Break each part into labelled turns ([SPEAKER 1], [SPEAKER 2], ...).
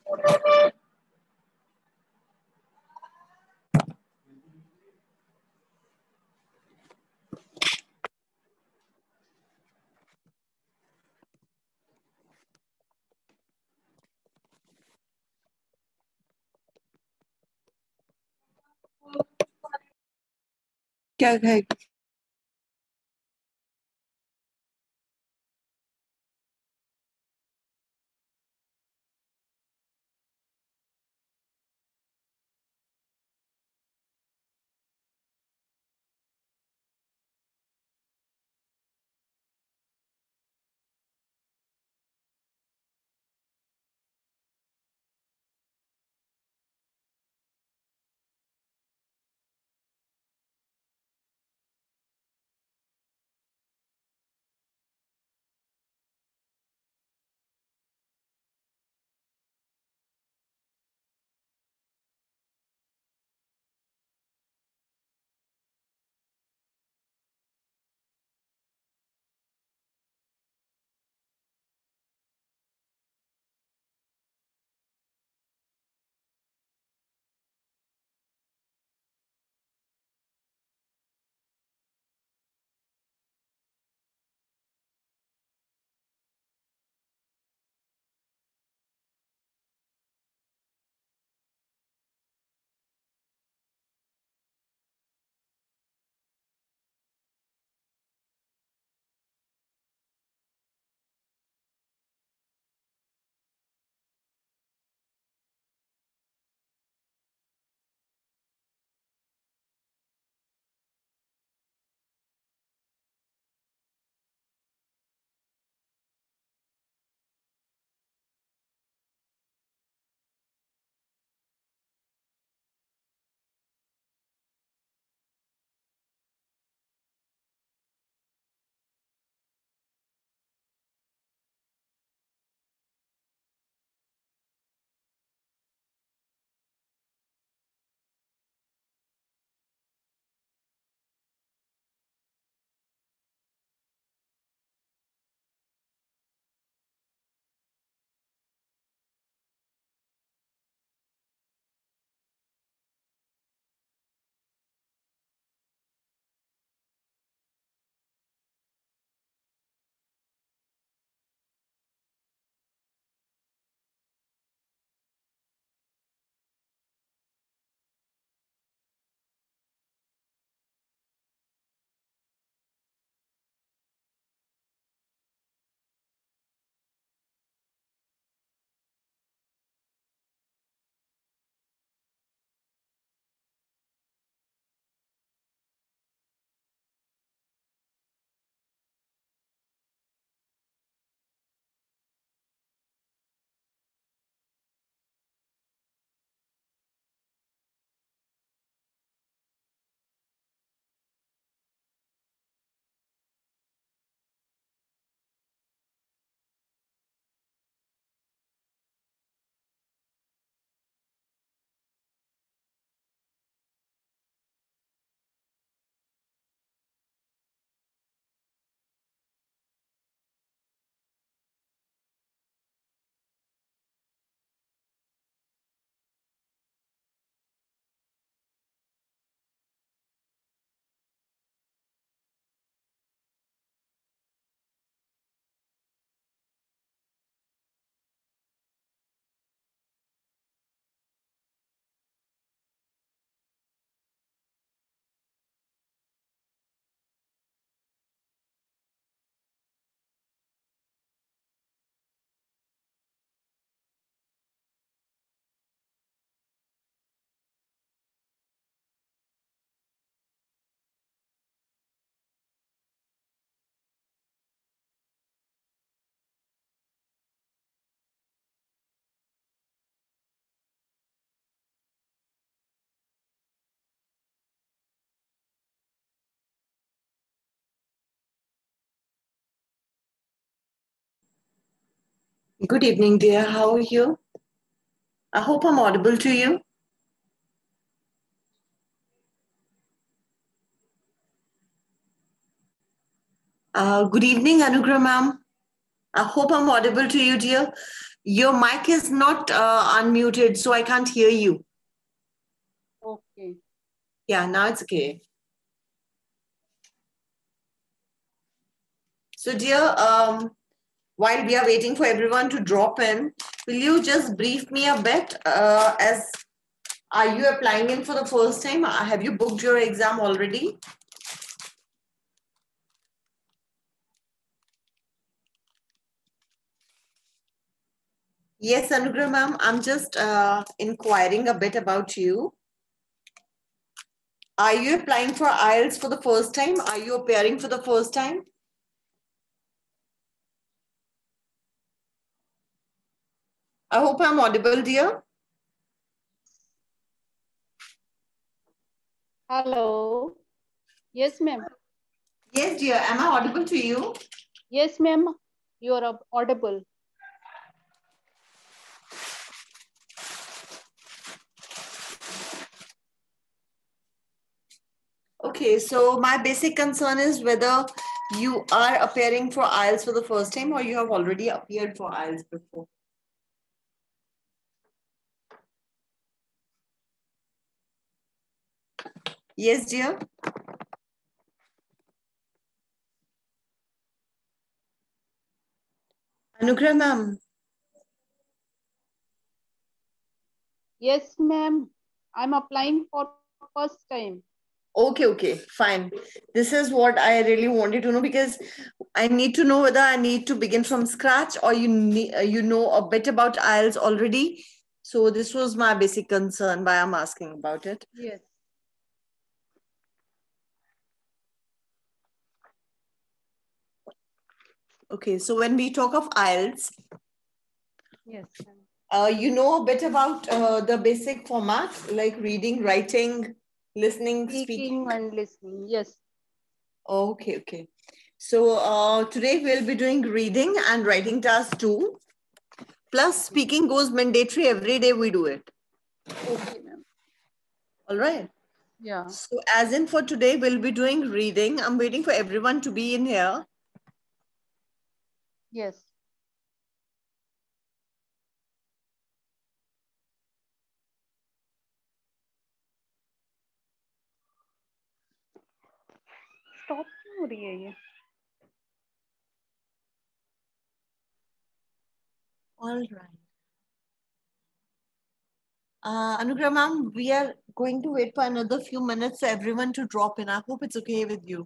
[SPEAKER 1] क्या है? Good evening, dear. How are you? I hope I'm audible to you. Good evening, Anugrah ma'am. I hope I'm audible to you, dear. Your mic is not unmuted, so I can't hear you.
[SPEAKER 2] Okay.
[SPEAKER 1] Yeah, now it's okay. So, dear, while we are waiting for everyone to drop in, will you just brief me a bit? As are you applying in for the first time? Have you booked your exam already? Yes, Anugrah ma'am, I'm just inquiring a bit about you. Are you applying for IELTS for the first time? Are you appearing for the first time? I hope I'm audible, dear.
[SPEAKER 2] Hello. Yes, ma'am.
[SPEAKER 1] Yes, dear. Am I audible to you?
[SPEAKER 2] Yes, ma'am. You are audible.
[SPEAKER 1] Okay, so my basic concern is whether you are appearing for IELTS for the first time or you have already appeared for IELTS before. Yes, dear. Anugrah ma'am.
[SPEAKER 2] Yes, ma'am. I'm applying for first time.
[SPEAKER 1] Okay, fine. This is what I really wanted to know because I need to know whether I need to begin from scratch or you know a bit about IELTS already. So this was my basic concern why I'm asking about it.
[SPEAKER 2] Yes.
[SPEAKER 1] Okay, so when we talk of IELTS,
[SPEAKER 2] Yes, ma'am.
[SPEAKER 1] you know a bit about the basic format like reading, writing, listening,
[SPEAKER 2] Speaking
[SPEAKER 1] speaking.
[SPEAKER 2] and listening. Yes.
[SPEAKER 1] Okay. So today we'll be doing reading and writing tasks too. Plus speaking goes mandatory every day we do it.
[SPEAKER 2] Okay, ma'am.
[SPEAKER 1] All right.
[SPEAKER 2] Yeah.
[SPEAKER 1] So as in for today, we'll be doing reading. I'm waiting for everyone to be in here.
[SPEAKER 2] Yes. Stop क्यों हो रही है ये?
[SPEAKER 1] All right. Anugrah ma'am, we are going to wait for another few minutes for everyone to drop in. I hope it's okay with you.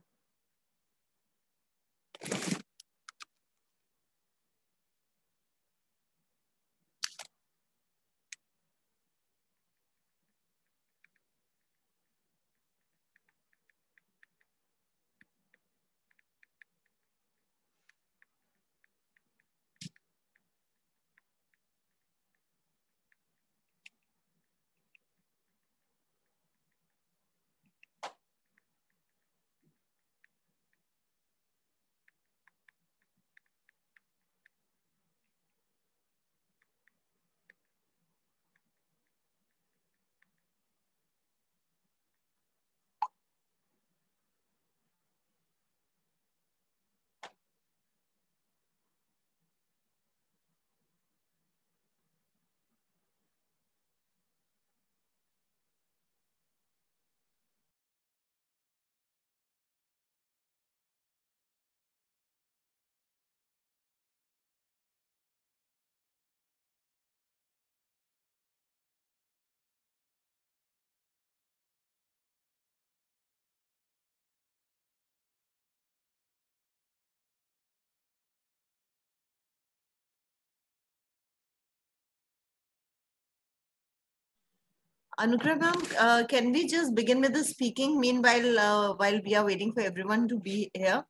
[SPEAKER 1] Anugrah ma'am, can we just begin with the speaking meanwhile while we are waiting for everyone to be here?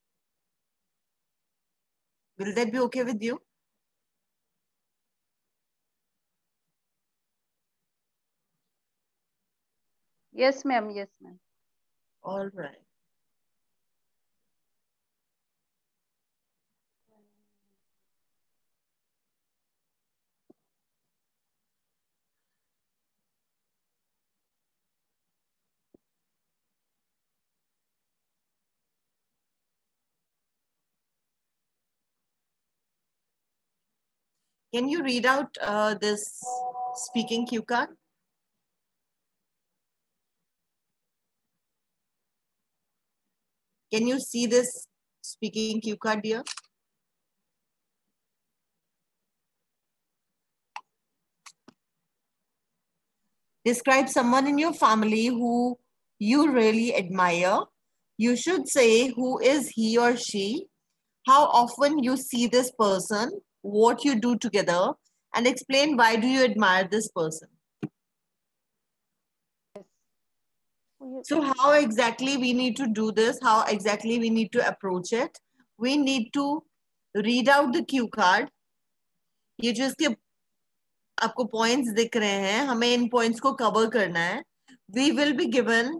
[SPEAKER 1] Will that be okay with you?
[SPEAKER 2] Yes, ma'am. Yes, ma'am.
[SPEAKER 1] All right. Can you read out this speaking cue card? Can you see this speaking cue card here? Describe someone in your family who you really admire. You should say who is he or she, how often you see this person, what you do together, and explain why do you admire this person. So how exactly we need to do this? How exactly we need to approach it? We need to read out the cue card. ये जो इसके आपको points दिख रहे हैं, हमें इन points को cover करना है. We will be given.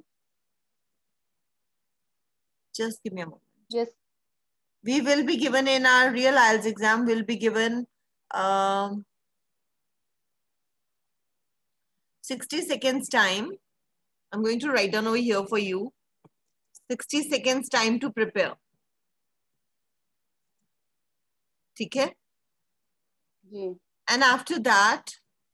[SPEAKER 1] Just give me a moment.
[SPEAKER 2] Yes.
[SPEAKER 1] We will be given in our real IELTS exam. Will be given 60 seconds time. I'm going to write down over here for you. 60 seconds time to prepare. ठीक है?
[SPEAKER 2] जी.
[SPEAKER 1] And after that,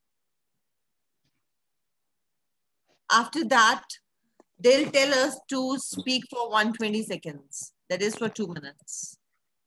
[SPEAKER 1] they'll tell us to speak for 120 seconds. That is for 2 minutes.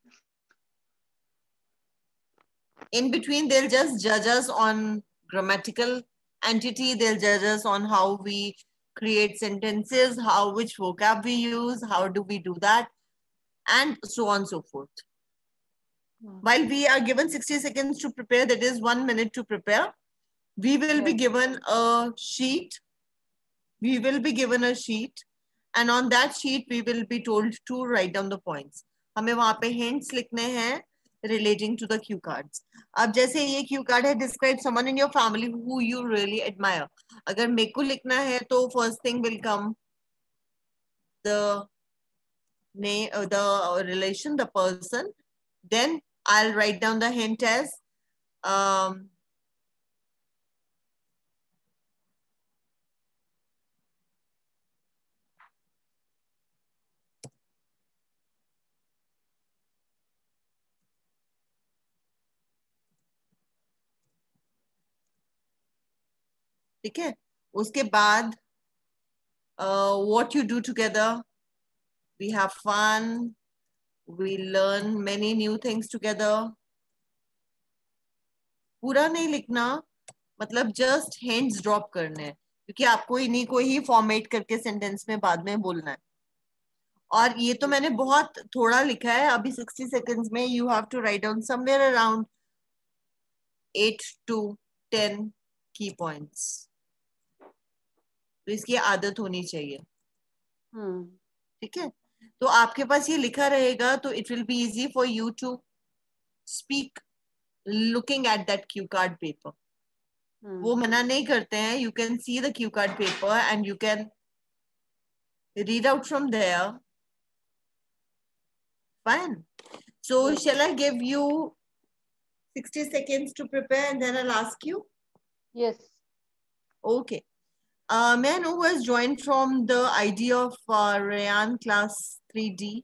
[SPEAKER 1] In between, they'll just judge us on grammatical entity. They'll judge us on how we create sentences, which vocab we use, how do we do that, and so on and so forth. While we are given 60 seconds to prepare, that is 1 minute to prepare, we will be given a sheet. We will be given a sheet, and on that sheet, we will be told to write down the points. हमें वहाँ पे hints लिखने हैं relating to the cue cards. अब जैसे ये cue card है, describe someone in your family who you really admire. अगर मेरे को लिखना है तो first thing will come the name, the relation, the person. Then I'll write down the hint as ठीक है. उसके बाद what you do together. We have fun. We learn many new things together. पूरा नहीं लिखना, मतलब जस्ट hints ड्रॉप करने हैं, क्योंकि आपको इन्हीं को ही फॉर्मेट करके सेंटेंस में बाद में बोलना है. और ये तो मैंने बहुत थोड़ा लिखा है. अभी 60 seconds में you have to write down somewhere around 8 to 10 key points. तो इसकी आदत होनी चाहिए. ठीक है. तो आपके पास ये लिखा रहेगा, तो it will be easy for you to speak looking at that cue card paper. वो मना नहीं करते हैं. You can see the cue card paper and you can read out from there. Fine. So shall I give you 60 seconds to prepare and then I'll ask you?
[SPEAKER 2] Yes.
[SPEAKER 1] Okay. May I know who has joined from the ID of Rayan class 3D?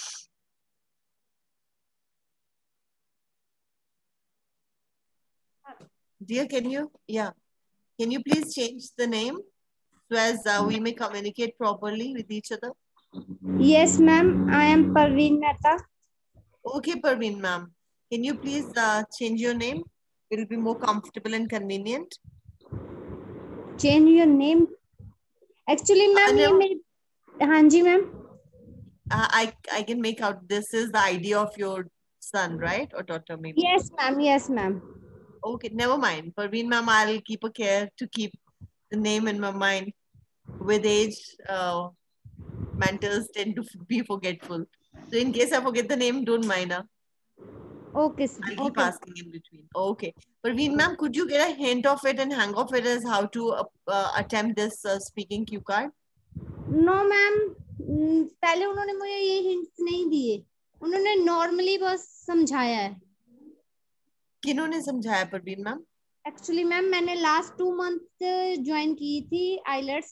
[SPEAKER 1] Dear, can you please change the name so as we may communicate properly with each other?
[SPEAKER 3] Yes, ma'am. I am Parveen Mehta.
[SPEAKER 1] Okay, Parveen ma'am. Can you please change your name? It will be more comfortable and convenient.
[SPEAKER 3] Change your name. Actually, ma'am, हाँ जी, ma'am.
[SPEAKER 1] I can make out this is the ID of your son, right? Or daughter maybe?
[SPEAKER 3] Yes, ma'am. Yes, ma'am.
[SPEAKER 1] Okay, never mind. Parveen ma'am, I'll keep a care to keep the name in my mind. With age, mentors tend to be forgetful. So in case I forget the name, don't mind.
[SPEAKER 3] Okay, sir.
[SPEAKER 1] I'll keep asking in between. Okay. Parveen ma'am, could you get a hint of it and hang of it as how to attempt this speaking cue card?
[SPEAKER 3] No, ma'am. पहले उन्होंने मुझे ये hints नहीं दिए. उन्होंने normally बस समझाया है.
[SPEAKER 1] किन्होंने समझाया परवीन मैम?
[SPEAKER 3] Actually, मैम मैंने last 2 months ज्वाइन की थी IELTS.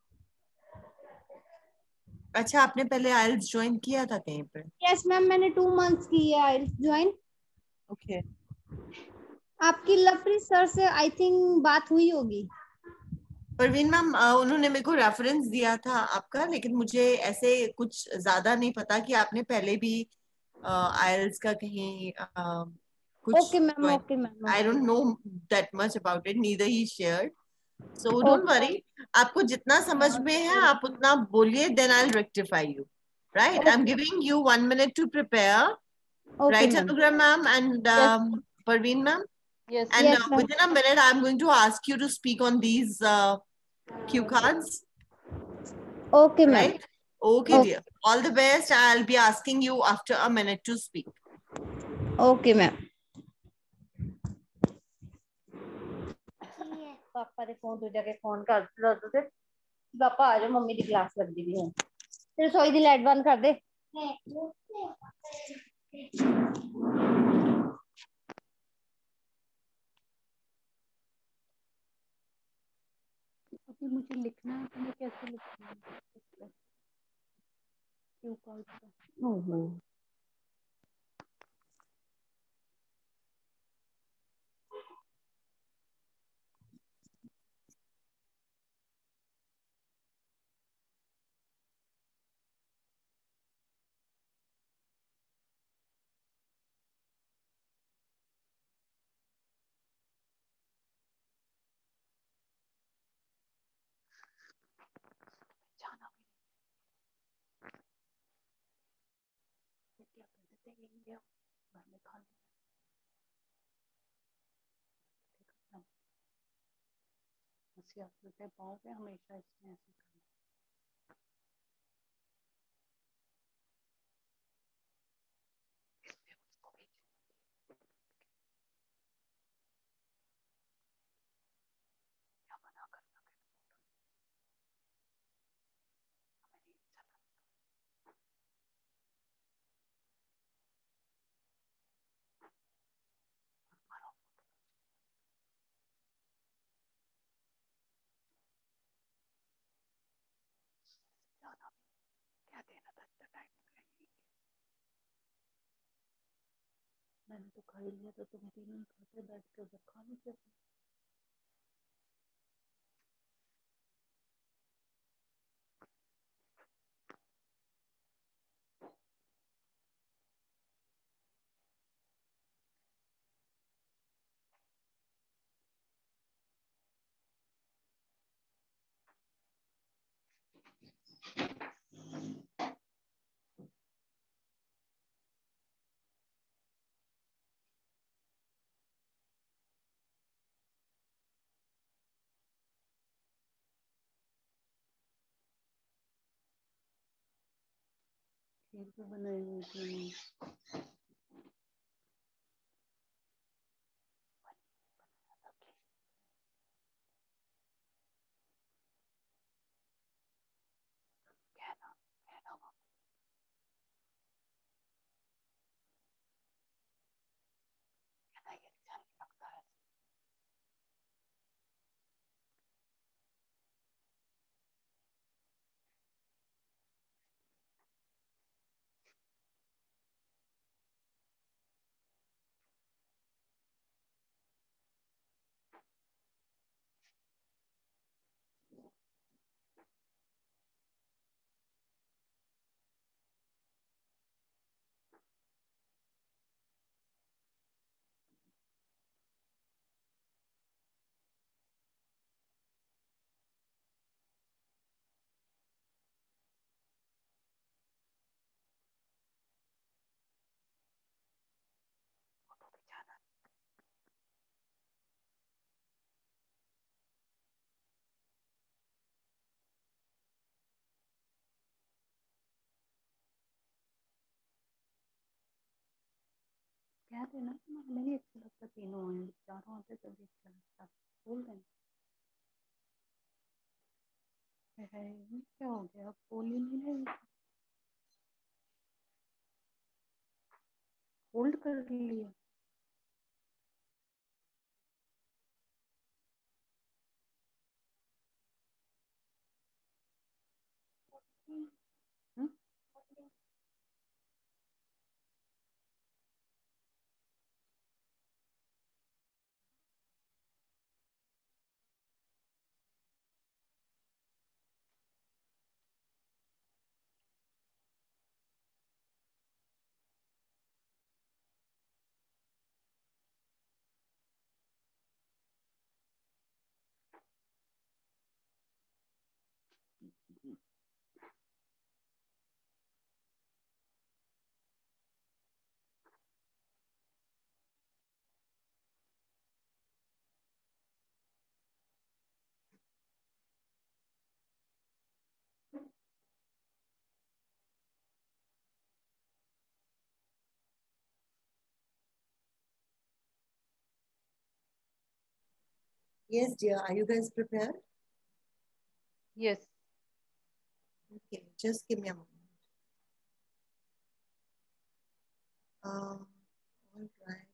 [SPEAKER 1] अच्छा, आपने पहले IELTS ज्वाइन किया था कहीं पे?
[SPEAKER 3] Yes, मैम मैंने 2 months की है IELTS ज्वाइन.
[SPEAKER 1] Okay.
[SPEAKER 3] आपकी लवप्रीत सर से आई थिंक बात हुई होगी।
[SPEAKER 1] परवीन मैम, उन्होंने मेरे को रेफरेंस दिया था आपका, लेकिन मुझे ऐसे कुछ ज्यादा नहीं पता कि आपने पहले भी आयल्स का कहीं कुछ
[SPEAKER 3] okay ma'am,
[SPEAKER 1] join.
[SPEAKER 3] Okay ma'am,
[SPEAKER 1] I
[SPEAKER 3] okay.
[SPEAKER 1] Don't know that much about it, neither he shared. So don't
[SPEAKER 3] okay,
[SPEAKER 1] worry, आपको जितना समझ में है आप उतना बोलिए, then I will rectify you. Right, I am
[SPEAKER 3] okay,
[SPEAKER 1] giving you 1 minute to prepare.
[SPEAKER 3] Okay
[SPEAKER 1] Right,
[SPEAKER 3] ma'am.
[SPEAKER 1] Anugram ma'am and
[SPEAKER 2] Yes.
[SPEAKER 1] Parveen ma'am.
[SPEAKER 2] Yes.
[SPEAKER 1] And
[SPEAKER 3] yes ma'am.
[SPEAKER 1] within a minute, I'm going to ask you to speak on these cue cards.
[SPEAKER 3] Okay ma'am.
[SPEAKER 1] Right? Okay,
[SPEAKER 3] okay,
[SPEAKER 1] dear. All the best. I'll be asking you after a minute to speak.
[SPEAKER 3] Okay ma'am.
[SPEAKER 2] पापा ने phone तो जाके phone कर लो तो पापा आ जाओ, mummy की class लगती भी है। तेरे रसोई दी लाइट बंद कर दे। अभी मुझे लिखना है, तो मैं कैसे लिखूंगी? क्यों कॉल पर? ओहो। जाना भी क्या कर देते हैं, इंडिया घर में खा लेते। होते पाँव पे हमेशा इसने ऐसे करना। उसको भी क्या बना कर हमें नहीं अच्छा लगता। मारो जाना भी क्या देना था इतना टाइम। मैंने तो खा ही लिया, तो तुम तीनों ही खाते बैठ कर जब खा लीजिए। खीर भी बनाई हुई थी। कहना कहना कहना ये अच्छा नहीं लगता है। फोटो खिंचाना कह देना कि हमें नहीं अच्छा लगता, तीनों आए चारों आते तभी अच्छा लगता। बोल देना है ये क्या हो गया, अब बोल ही नहीं रहे। होल्ड कर लिया। हम्म?
[SPEAKER 1] Yes, dear. Are you guys prepared?
[SPEAKER 2] Yes.
[SPEAKER 1] Okay, just give me a moment. All right.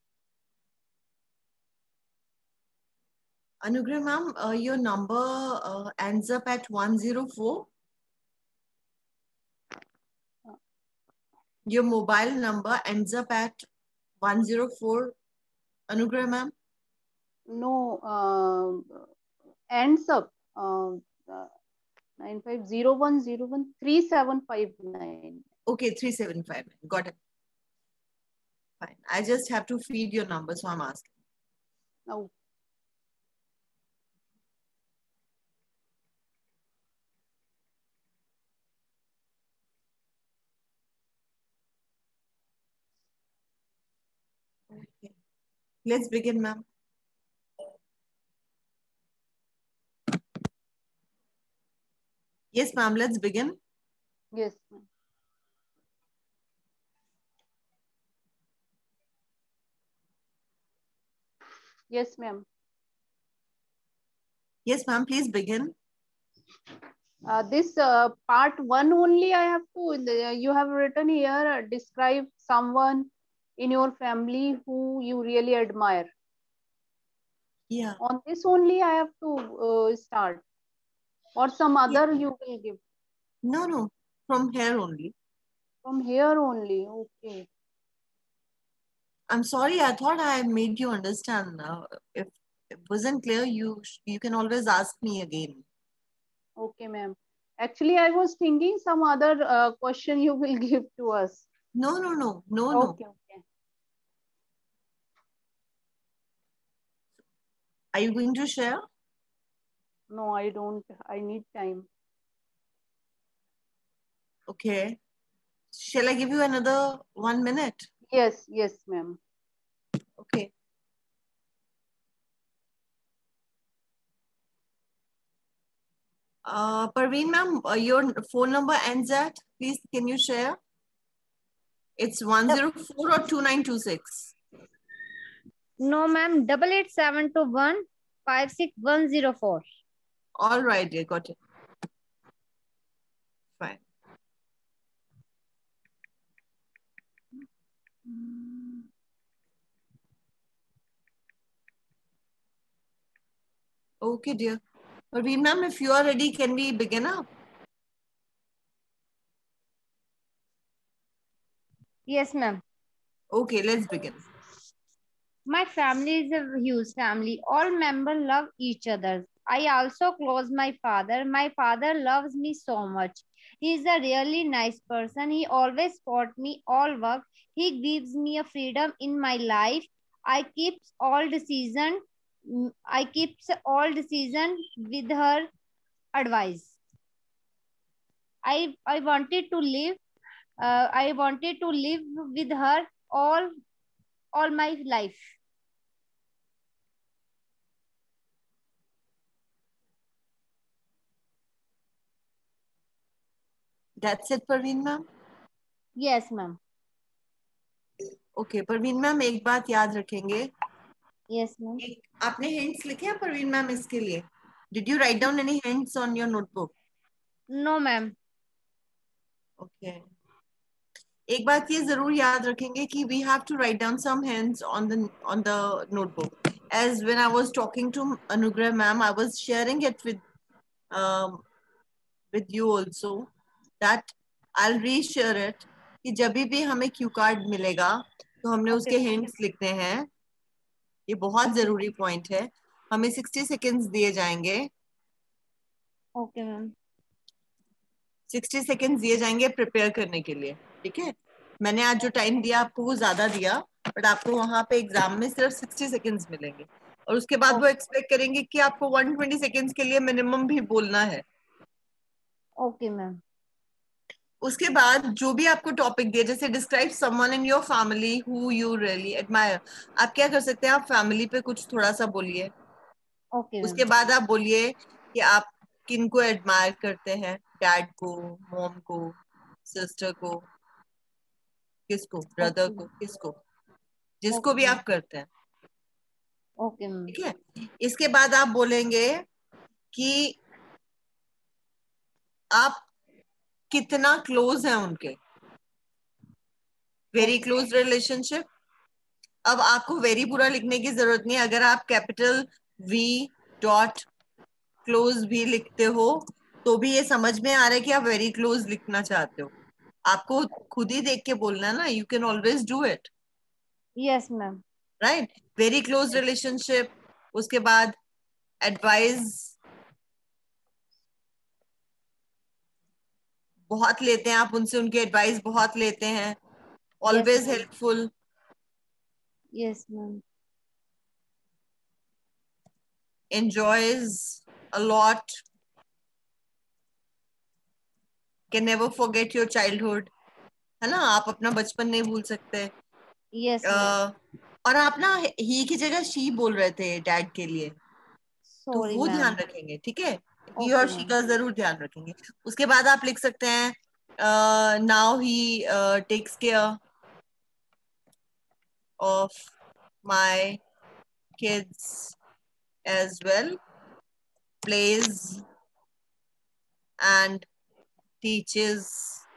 [SPEAKER 1] Anugrah ma'am, your number ends up at 104. Your mobile number ends up at 104. Anugrah ma'am?
[SPEAKER 2] No, ends up 9501013759.
[SPEAKER 1] Okay, 375. Got it. Fine. I just have to feed your number, so I'm asking.
[SPEAKER 2] Oh,
[SPEAKER 1] Okay. Let's begin, ma'am. Yes, ma'am, let's begin.
[SPEAKER 2] yes, ma'am. Yes, ma'am.
[SPEAKER 1] Yes, ma'am, please begin.
[SPEAKER 2] This part one only I have to, you have written here, describe someone in your family who you really admire.
[SPEAKER 1] Yeah.
[SPEAKER 2] On this only I have to start, or some other you will give?
[SPEAKER 1] No, from here only.
[SPEAKER 2] From here only, okay.
[SPEAKER 1] I'm sorry, I thought I made you understand. If it wasn't clear, you can always ask me again.
[SPEAKER 2] Okay, ma'am. Actually, I was thinking some other question you will give to us.
[SPEAKER 1] No.
[SPEAKER 2] Okay, okay.
[SPEAKER 1] Are you going to share?
[SPEAKER 2] No, I don't. I need time.
[SPEAKER 1] Okay. Shall I give you another 1 minute?
[SPEAKER 2] Yes, yes, ma'am.
[SPEAKER 1] Okay. Parveen ma'am, your phone number ends at, please, can you share? It's 104 or 2926?
[SPEAKER 3] No, ma'am. 8872156104.
[SPEAKER 1] All right, dear, got it. Fine. Okay, dear. Parveen ma'am, if you are ready, can we begin up?
[SPEAKER 3] Yes, ma'am.
[SPEAKER 1] Okay, let's begin.
[SPEAKER 3] My family is a huge family. All members love each other. I also close my father. My father loves me so much. He is a really nice person. He always support me all work. He gives me a freedom in my life. I keeps all decision. I keeps all decision with her advice. I wanted to live. I wanted to live with her all my life.
[SPEAKER 1] That's it, Parveen ma'am?
[SPEAKER 3] Yes, ma'am.
[SPEAKER 1] Okay, Parveen ma'am, एक बात याद रखेंगे.
[SPEAKER 3] Yes, ma'am.
[SPEAKER 1] आपने hints लिखे हैं Parveen ma'am इसके लिए? Did you write down any hints on your notebook?
[SPEAKER 3] No, ma'am.
[SPEAKER 1] Okay. एक बात ये जरूर याद रखेंगे कि we have to write down some hints on the notebook. As when I was talking to Anugrah ma'am, I was sharing it with you also, that I'll reshare it कि जब भी हमें क्यू कार्ड मिलेगा तो हमने
[SPEAKER 2] Okay.
[SPEAKER 1] उसके hints लिखने हैं. ये बहुत जरूरी पॉइंट है. हमें 60 सेकेंड्स दिए जाएंगे.
[SPEAKER 3] Okay, ma'am.
[SPEAKER 1] 60 सेकेंड्स दिए जाएंगे प्रिपेयर करने के लिए. ठीक है, मैंने आज जो टाइम दिया आपको वो ज्यादा दिया, बट आपको वहां पे एग्जाम में सिर्फ 60 सेकेंड्स मिलेंगे और उसके बाद वो एक्सपेक्ट करेंगे कि आपको 120 सेकेंड्स के लिए मिनिमम भी बोलना है.
[SPEAKER 3] Okay, ma'am.
[SPEAKER 1] उसके बाद जो भी आपको टॉपिक दिया, जैसे describe someone in your family who you really admire, आप क्या कर सकते हैं, आप फैमिली पे कुछ थोड़ा सा बोलिए.
[SPEAKER 3] Okay,
[SPEAKER 1] उसके
[SPEAKER 3] ma'am.
[SPEAKER 1] बाद आप बोलिए कि आप किन को एडमायर करते हैं, डैड को, मॉम को, सिस्टर को, किसको, ब्रदर
[SPEAKER 3] Okay.
[SPEAKER 1] को, किसको, जिसको
[SPEAKER 3] Okay,
[SPEAKER 1] भी
[SPEAKER 3] ma'am.
[SPEAKER 1] आप करते हैं.
[SPEAKER 3] Okay ma'am.
[SPEAKER 1] ठीक है, इसके बाद आप बोलेंगे कि आप कितना क्लोज हैं उनके, वेरी क्लोज रिलेशनशिप। अब आपको वेरी पूरा लिखने की जरूरत नहीं है, अगर आप कैपिटल वी डॉट क्लोज भी लिखते हो तो भी ये समझ में आ रहा है कि आप वेरी क्लोज लिखना चाहते हो। आपको खुद ही देख के बोलना है ना, you can always do it,
[SPEAKER 3] yes ma'am.
[SPEAKER 1] Right. Very close relationship, उसके बाद एडवाइस बहुत लेते हैं आप उनसे, उनकी एडवाइस बहुत लेते हैं,
[SPEAKER 3] yes
[SPEAKER 1] always
[SPEAKER 3] ma'am.
[SPEAKER 1] Helpful.
[SPEAKER 3] Yes ma'am.
[SPEAKER 1] enjoys a lot, can never forget your childhood, है ना, आप अपना बचपन नहीं भूल सकते।
[SPEAKER 3] Yes ma'am.
[SPEAKER 1] अ, और आप ना ही की जगह शी बोल रहे थे डैड के लिए, तो
[SPEAKER 3] सॉरी
[SPEAKER 1] वो ध्यान
[SPEAKER 3] मैम।
[SPEAKER 1] रखेंगे, ठीक है, ही और
[SPEAKER 3] ओके
[SPEAKER 1] शी
[SPEAKER 3] मैम।
[SPEAKER 1] का जरूर ध्यान रखेंगे। उसके बाद आप लिख सकते हैं now he takes care of my kids as well, plays and teaches.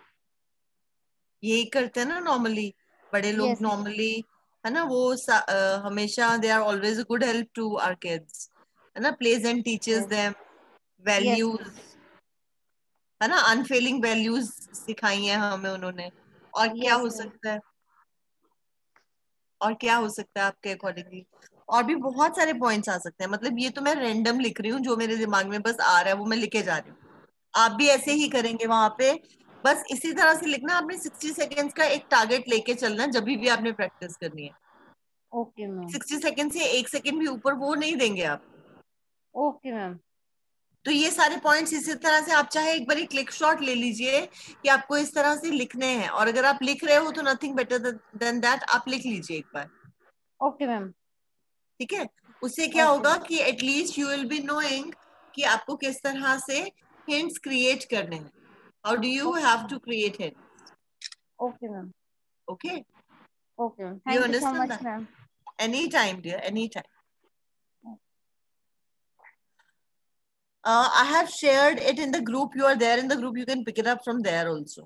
[SPEAKER 1] यही करते हैं ना नॉर्मली, बड़े लोग
[SPEAKER 3] यस मैम।
[SPEAKER 1] नॉर्मली, है ना, वो हमेशा they are always a good help to our kids, है ना, plays and teaches
[SPEAKER 3] yes.
[SPEAKER 1] Them
[SPEAKER 3] yes
[SPEAKER 1] values,
[SPEAKER 3] ma'am.
[SPEAKER 1] है ना, अनफेलिंग वैल्यूज सिखाई हैं हमें उन्होंने। और क्या
[SPEAKER 3] यस
[SPEAKER 1] हो
[SPEAKER 3] मैम।
[SPEAKER 1] सकता है, और क्या हो सकता है आपके अकॉर्डिंगली, और भी बहुत सारे पॉइंट्स आ सकते हैं। मतलब ये तो मैं रैंडम लिख रही हूँ, जो मेरे दिमाग में बस आ रहा है वो मैं लिखे जा रही हूँ। आप भी ऐसे ही करेंगे वहां पे, बस इसी तरह से लिखना। आपने 60 सेकेंड्स का एक टारगेट लेके चलना जब भी आपने प्रैक्टिस करनी है।
[SPEAKER 3] Okay ma'am.
[SPEAKER 1] 60 सेकेंड से 1 सेकेंड भी ऊपर वो नहीं देंगे आप।
[SPEAKER 3] Okay ma'am.
[SPEAKER 1] तो ये सारे पॉइंट्स इसी तरह से आप चाहे एक बार क्लिक शॉट ले लीजिए कि आपको इस तरह से लिखने हैं, और अगर आप लिख रहे हो तो नथिंग बेटर देन दैट, आप लिख लीजिए एक बार,
[SPEAKER 3] ओके मैम।
[SPEAKER 1] ठीक है। उससे क्या
[SPEAKER 3] ओके।
[SPEAKER 1] होगा कि at least you will be knowing कि आपको किस तरह से हिंट्स क्रिएट करने हैं, how do you have to create hint.
[SPEAKER 3] Okay ma'am.
[SPEAKER 1] Okay,
[SPEAKER 3] okay ma'am,
[SPEAKER 1] you
[SPEAKER 3] thank you so
[SPEAKER 1] understand
[SPEAKER 3] much
[SPEAKER 1] that?
[SPEAKER 3] Ma'am.
[SPEAKER 1] Anytime, dear, anytime. I have shared it in the group. You are there in the group. You can pick it up from there also.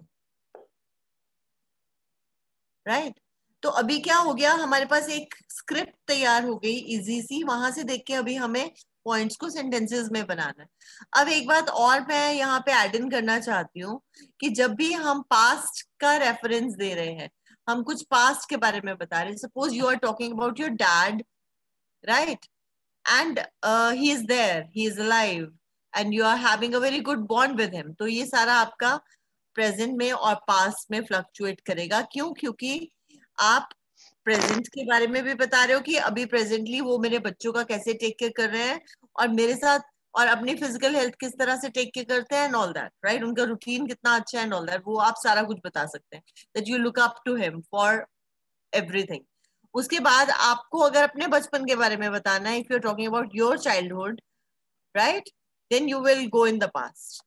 [SPEAKER 1] Right? तो अभी क्या हो गया, हमारे पास एक script तैयार हो गई इजी सी, वहां से देख के अभी हमें पॉइंट्स को सेंटेंसेस में बनाना है। अब एक बात और मैं यहाँ पे ऐड इन करना चाहती हूँ कि जब भी हम पास्ट का रेफरेंस दे रहे हैं, हम कुछ पास्ट के बारे में बता रहे हैं, suppose you are talking about your dad, right, and he is there, he is alive, and you are having a very good bond with him, तो ये सारा आपका प्रेजेंट में और पास्ट में फ्लक्चुएट करेगा। क्यों? क्योंकि आप प्रेजेंट के बारे में भी बता रहे हो कि अभी प्रेजेंटली वो मेरे बच्चों का कैसे टेक केयर कर रहे हैं, और मेरे साथ, और अपनी फिजिकल हेल्थ किस तरह से टेक केयर करते हैं एंड ऑल दैट, राइट, उनका रूटीन कितना अच्छा है एंड ऑल दैट, वो आप सारा कुछ बता सकते हैं, that you look up to him for everything. उसके बाद आपको अगर अपने बचपन के बारे में बताना है, if you are talking about your childhood, right, then you will go in the past.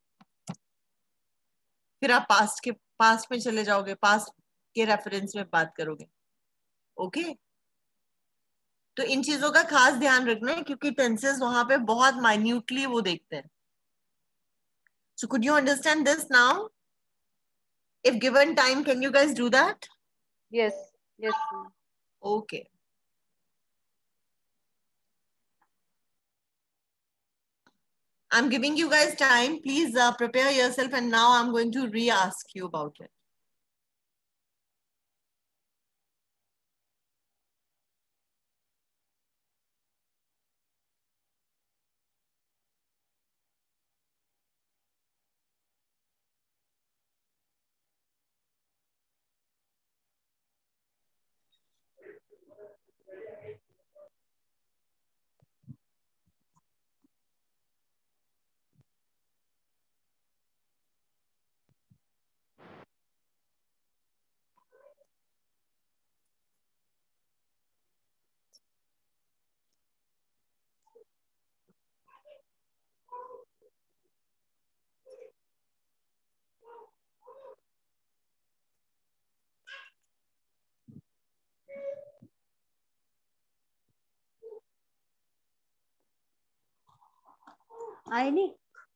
[SPEAKER 1] फिर आप पास्ट में चले जाओगे, पास्ट के रेफरेंस में बात करोगे। ओके, तो इन चीजों का खास ध्यान रखना है क्योंकि टेंसेस वहां पे बहुत माइन्यूटली वो देखते हैं। So could you understand this now? If given time, can you guys do that?
[SPEAKER 2] Yes. Yes, ma'am.
[SPEAKER 1] Okay, I'm giving you guys time. Please prepare yourself, and now I'm going to re-ask you about it.
[SPEAKER 3] ID.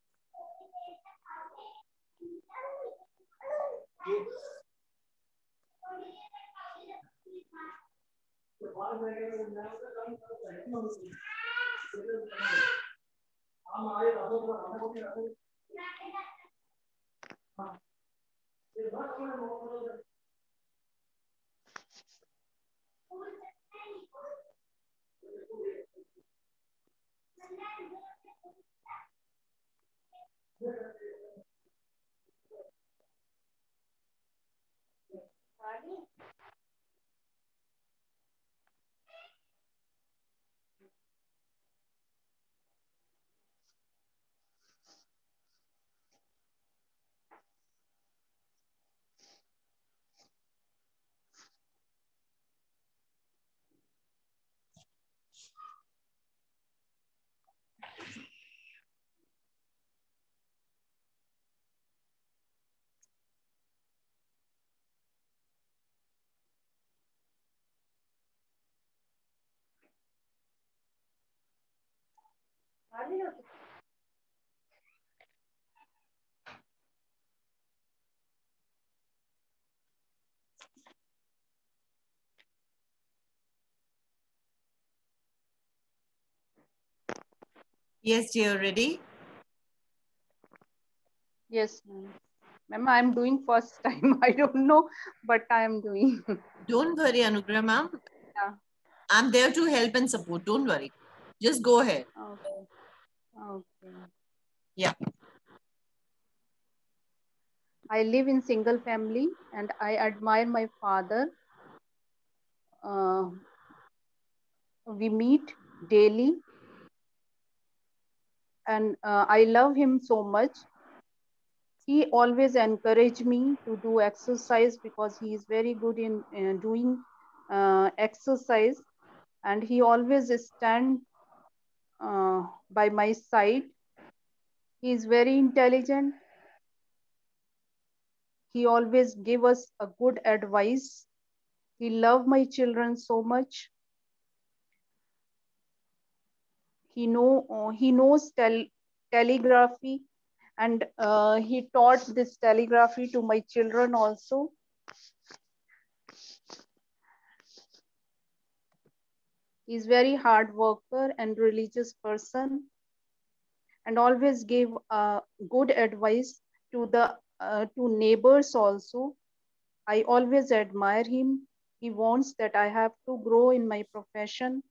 [SPEAKER 1] Yes, dear, ready?
[SPEAKER 2] Yes, ma'am. I'm doing first time. I don't know, but I am doing.
[SPEAKER 1] Don't worry, Anugrah ma'am.
[SPEAKER 2] Yeah.
[SPEAKER 1] I'm there to help and support. Don't worry. Just go ahead.
[SPEAKER 2] Okay. Okay.
[SPEAKER 1] Yeah.
[SPEAKER 2] I live in single family and I admire my father. We meet daily and I love him so much. He always encouraged me to do exercise because he is very good in doing exercise, and he always stand by my side. He is very intelligent. He always give us a good advice. He love my children so much. He knows telegraphy, and he taught this telegraphy to my children also. He's very hard worker and religious person, and always gave good advice to the to neighbors also. I always admire him. He wants that I have to grow in my profession.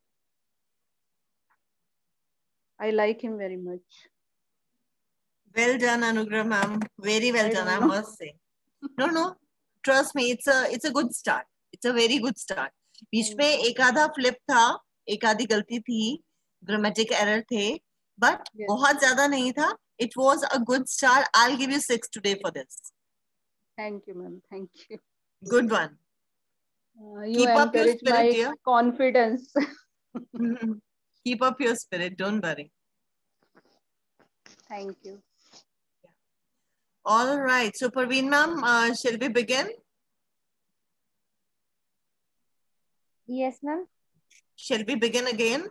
[SPEAKER 2] I like him very much.
[SPEAKER 1] Well done, Anugrah ma'am. Very well
[SPEAKER 2] I
[SPEAKER 1] done,
[SPEAKER 2] don't
[SPEAKER 1] I
[SPEAKER 2] know.
[SPEAKER 1] must say. No. Trust me, it's a good start. It's a very good start. बीच में एक आधा flip था, एक आधी गलती थी, grammatic error थे, but
[SPEAKER 2] Yes.
[SPEAKER 1] बहुत ज़्यादा नहीं था. It was a good start. I'll give you 6 today for this.
[SPEAKER 2] Thank you, ma'am. Thank you.
[SPEAKER 1] Good one.
[SPEAKER 2] You
[SPEAKER 1] Keep up your
[SPEAKER 2] encourage
[SPEAKER 1] spirit,
[SPEAKER 2] my
[SPEAKER 1] dear.
[SPEAKER 2] confidence.
[SPEAKER 1] Keep up your spirit. Don't worry.
[SPEAKER 2] Thank you.
[SPEAKER 1] All right. So, Parveen ma'am, shall we begin?
[SPEAKER 3] Yes, ma'am.
[SPEAKER 1] Shall we begin again?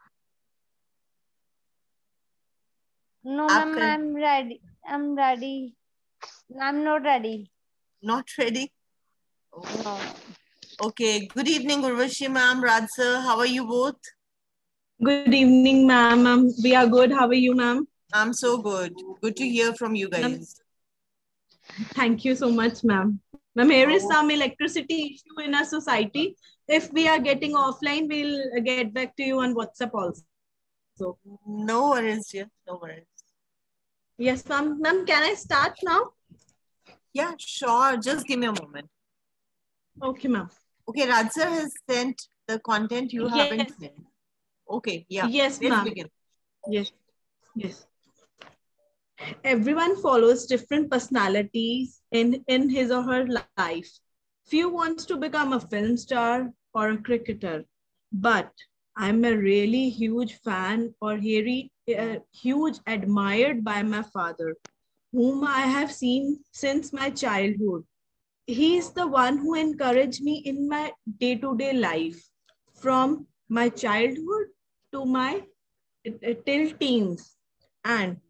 [SPEAKER 3] No,
[SPEAKER 1] Aap
[SPEAKER 3] ma'am.
[SPEAKER 1] kar-
[SPEAKER 3] I'm ready. I'm ready. I'm not ready.
[SPEAKER 1] Not ready?
[SPEAKER 3] No.
[SPEAKER 1] Okay. Good evening, Urvashi ma'am, Raj sir. How are you both?
[SPEAKER 4] Good evening, ma'am. We are good. How are you, ma'am?
[SPEAKER 1] I'm so good. Good to hear from you guys.
[SPEAKER 4] Thank you so much, ma'am. Ma'am, here is
[SPEAKER 1] Oh.
[SPEAKER 4] some electricity issue in our society. If we are getting offline, we'll get back to you on WhatsApp also.
[SPEAKER 1] No worries, dear. No worries.
[SPEAKER 4] Yes, ma'am. Ma'am, can I start now?
[SPEAKER 1] Yeah, sure. Just give me a moment.
[SPEAKER 4] Okay, ma'am.
[SPEAKER 1] Okay, Raj sir has sent the content you haven't
[SPEAKER 4] Yes.
[SPEAKER 1] sent. Okay, yeah.
[SPEAKER 4] Yes,
[SPEAKER 1] Let's
[SPEAKER 4] ma'am.
[SPEAKER 1] begin.
[SPEAKER 4] Yes. Yes. Everyone follows different personalities in his or her life. Few wants to become a film star or a cricketer, but I'm a really huge fan or huge admired by my father, whom I have seen since my childhood. He is the one who encouraged me in my day-to-day life, from my childhood to my till teens. And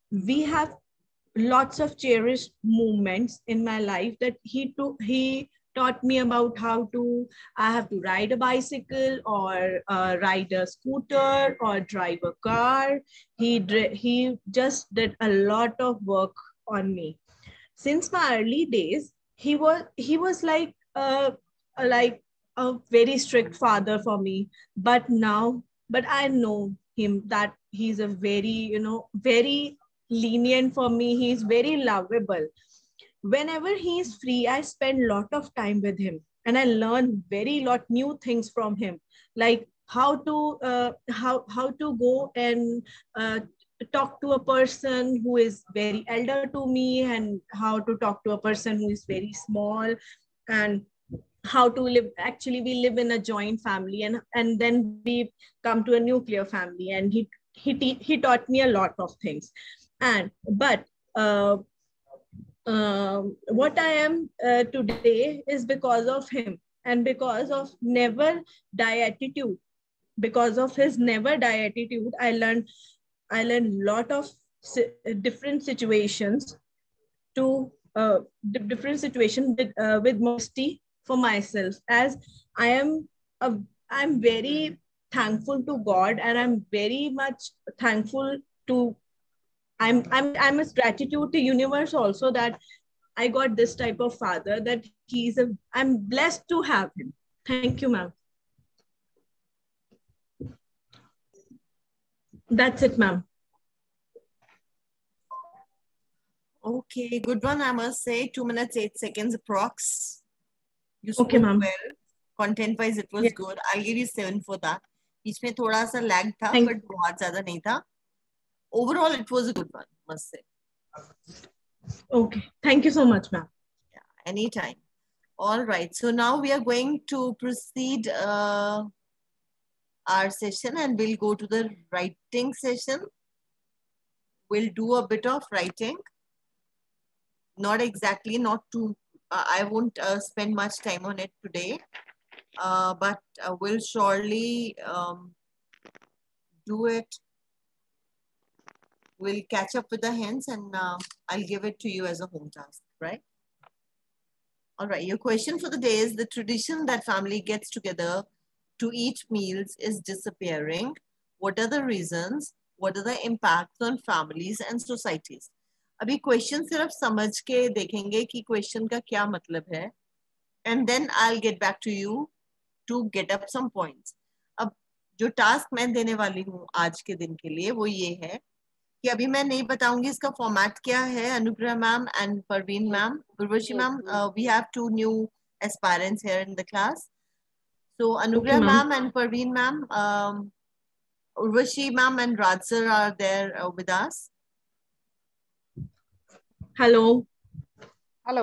[SPEAKER 4] we have lots of cherished moments in my life that he taught me about how to I have to ride a bicycle or ride a scooter or drive a car. He just did a lot of work on me since my early days. He was like a very strict father for me, but I know him that he's a very, very lenient for me. He's very lovable. Whenever he's free, I spend a lot of time with him, and I learn very lot new things from him, like how to go and talk to a person who is very elder to me, and how to talk to a person who is very small, and how to live. Actually, we live in a joint family, and then we come to a nuclear family, and he taught me a lot of things. And but what I am today is because of him, and because of never die attitude. Because of his never die attitude, I learned lot of different situations to different situation with modesty for myself. As I am a, I'm very thankful to God, and I'm very much thankful to I'm a gratitude to universe also, that I got this type of father, that I'm blessed to have him. Thank you, ma'am. That's it, ma'am.
[SPEAKER 1] Okay, good one. I must say 2 minutes, 8 seconds approx. You
[SPEAKER 4] Okay,
[SPEAKER 1] spoke
[SPEAKER 4] ma'am.
[SPEAKER 1] well. Content wise, it was
[SPEAKER 4] Yes.
[SPEAKER 1] good. I'll give you 7 for that. बीच में थोड़ा सा lag था,
[SPEAKER 4] Thank
[SPEAKER 1] but बहुत ज़्यादा नहीं था. Overall, it was a good one, must say.
[SPEAKER 4] Okay. Thank you so much, ma'am.
[SPEAKER 1] Yeah, anytime. All right. So now we are going to proceed our session, and we'll go to the writing session. We'll do a bit of writing. Not exactly, not too, I won't spend much time on it today, but we'll surely do it. We'll catch up with the hints, and I'll give it to you as a home task, right? All right, your question for the day is: the tradition that family gets together to eat meals is disappearing. What are the reasons? What are the impacts on families and societies? अभी question सिर्फ समझ के देखेंगे कि question का क्या मतलब है, and then I'll get back to you to get up some points. अब जो टास्क मैं देने वाली हूँ आज के दिन के लिए वो ये है कि अभी मैं नहीं बताऊंगी इसका फॉर्मेट क्या है. Anugrah ma'am and Parveen ma'am, Urvashi ma'am, we have 2 new aspirants here in the class. So Anugrah
[SPEAKER 4] Okay, ma'am.
[SPEAKER 1] ma'am and Parveen ma'am, Urvashi ma'am and Raj sir are there with us.
[SPEAKER 4] Hello.
[SPEAKER 2] Hello.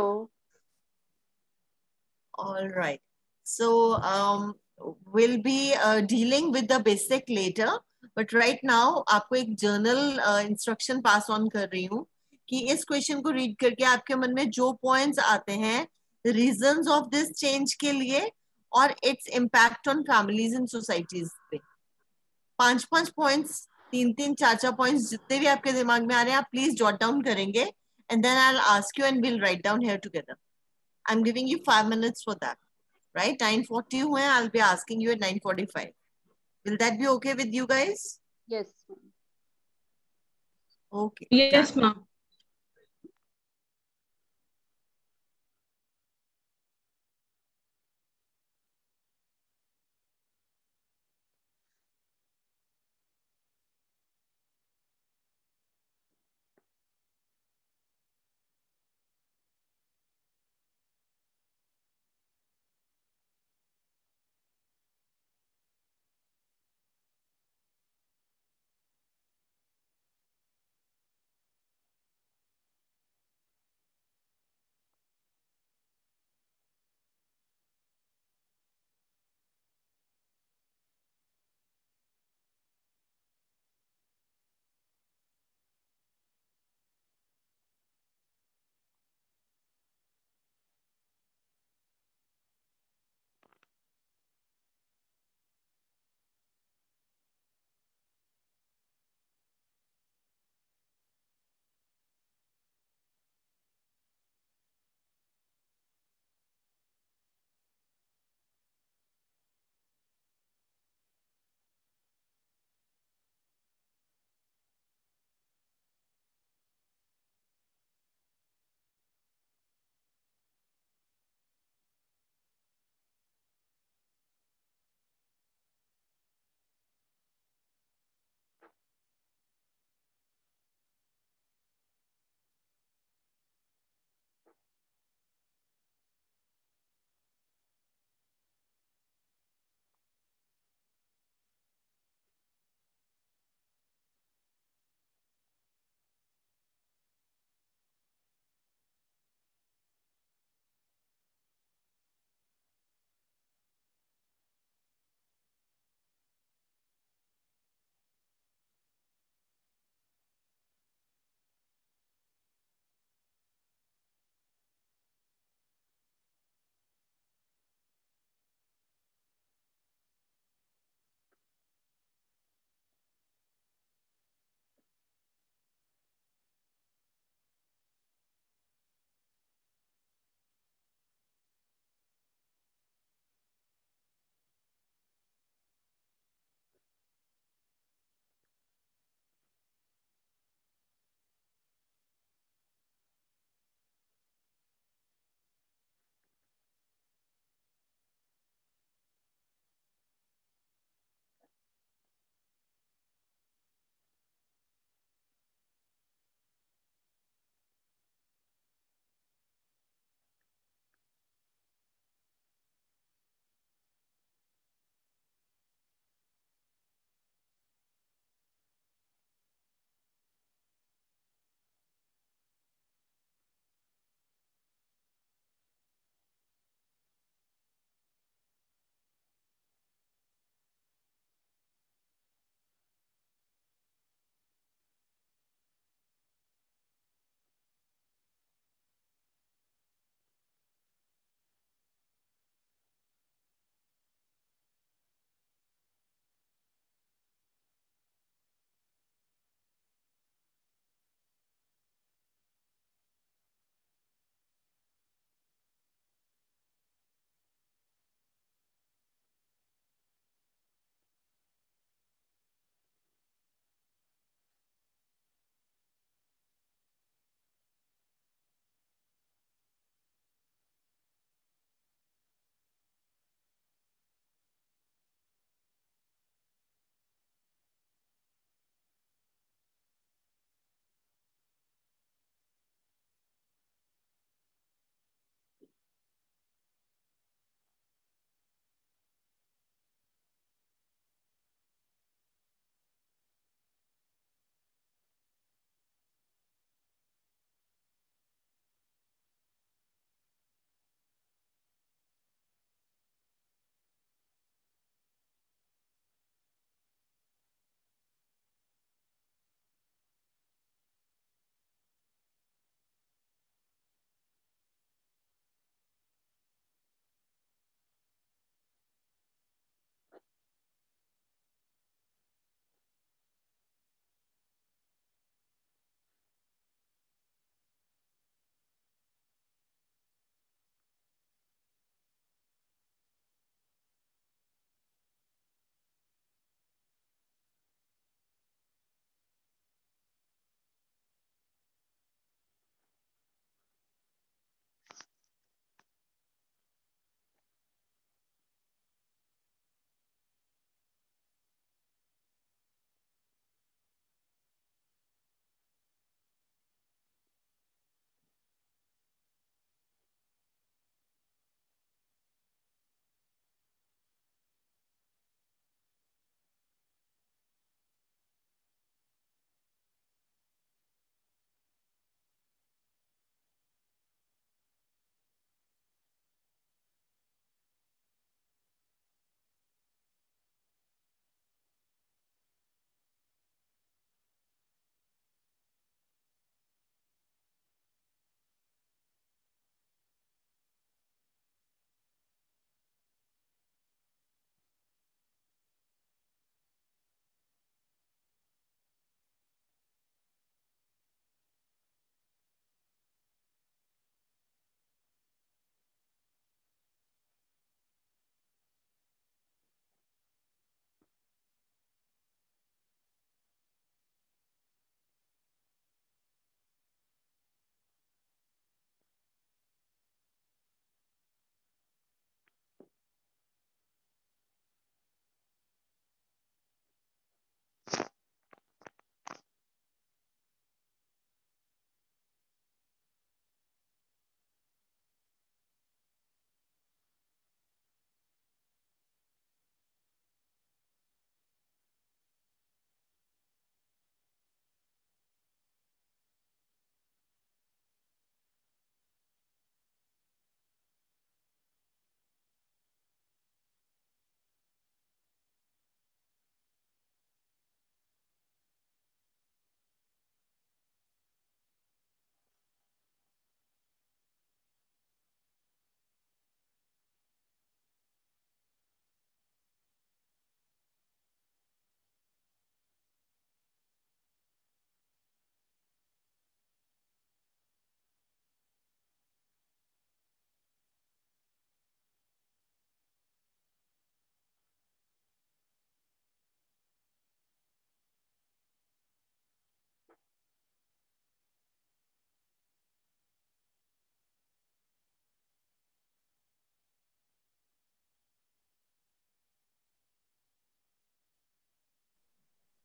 [SPEAKER 1] All right. So we'll be dealing with the basic later, but right now आपको एक journal instruction pass on कर रही हूँ कि इस question को read करके आपके मन में जो पॉइंट्स आते हैं रीजंस ऑफ दिस चेंज के लिए और its impact on families and societies पे 5 पॉइंट्स, 3 4 पॉइंट्स जितने भी आपके दिमाग में आ रहे हैं आप प्लीज जॉट डाउन करेंगे, and then I will ask you and will write down here together. I am giving you 5 minutes for that. Right, 9:40 हुए, I'll be asking you at 9:45. Will that be okay with you guys?
[SPEAKER 2] Yes.
[SPEAKER 1] Okay.
[SPEAKER 4] Yes, ma'am.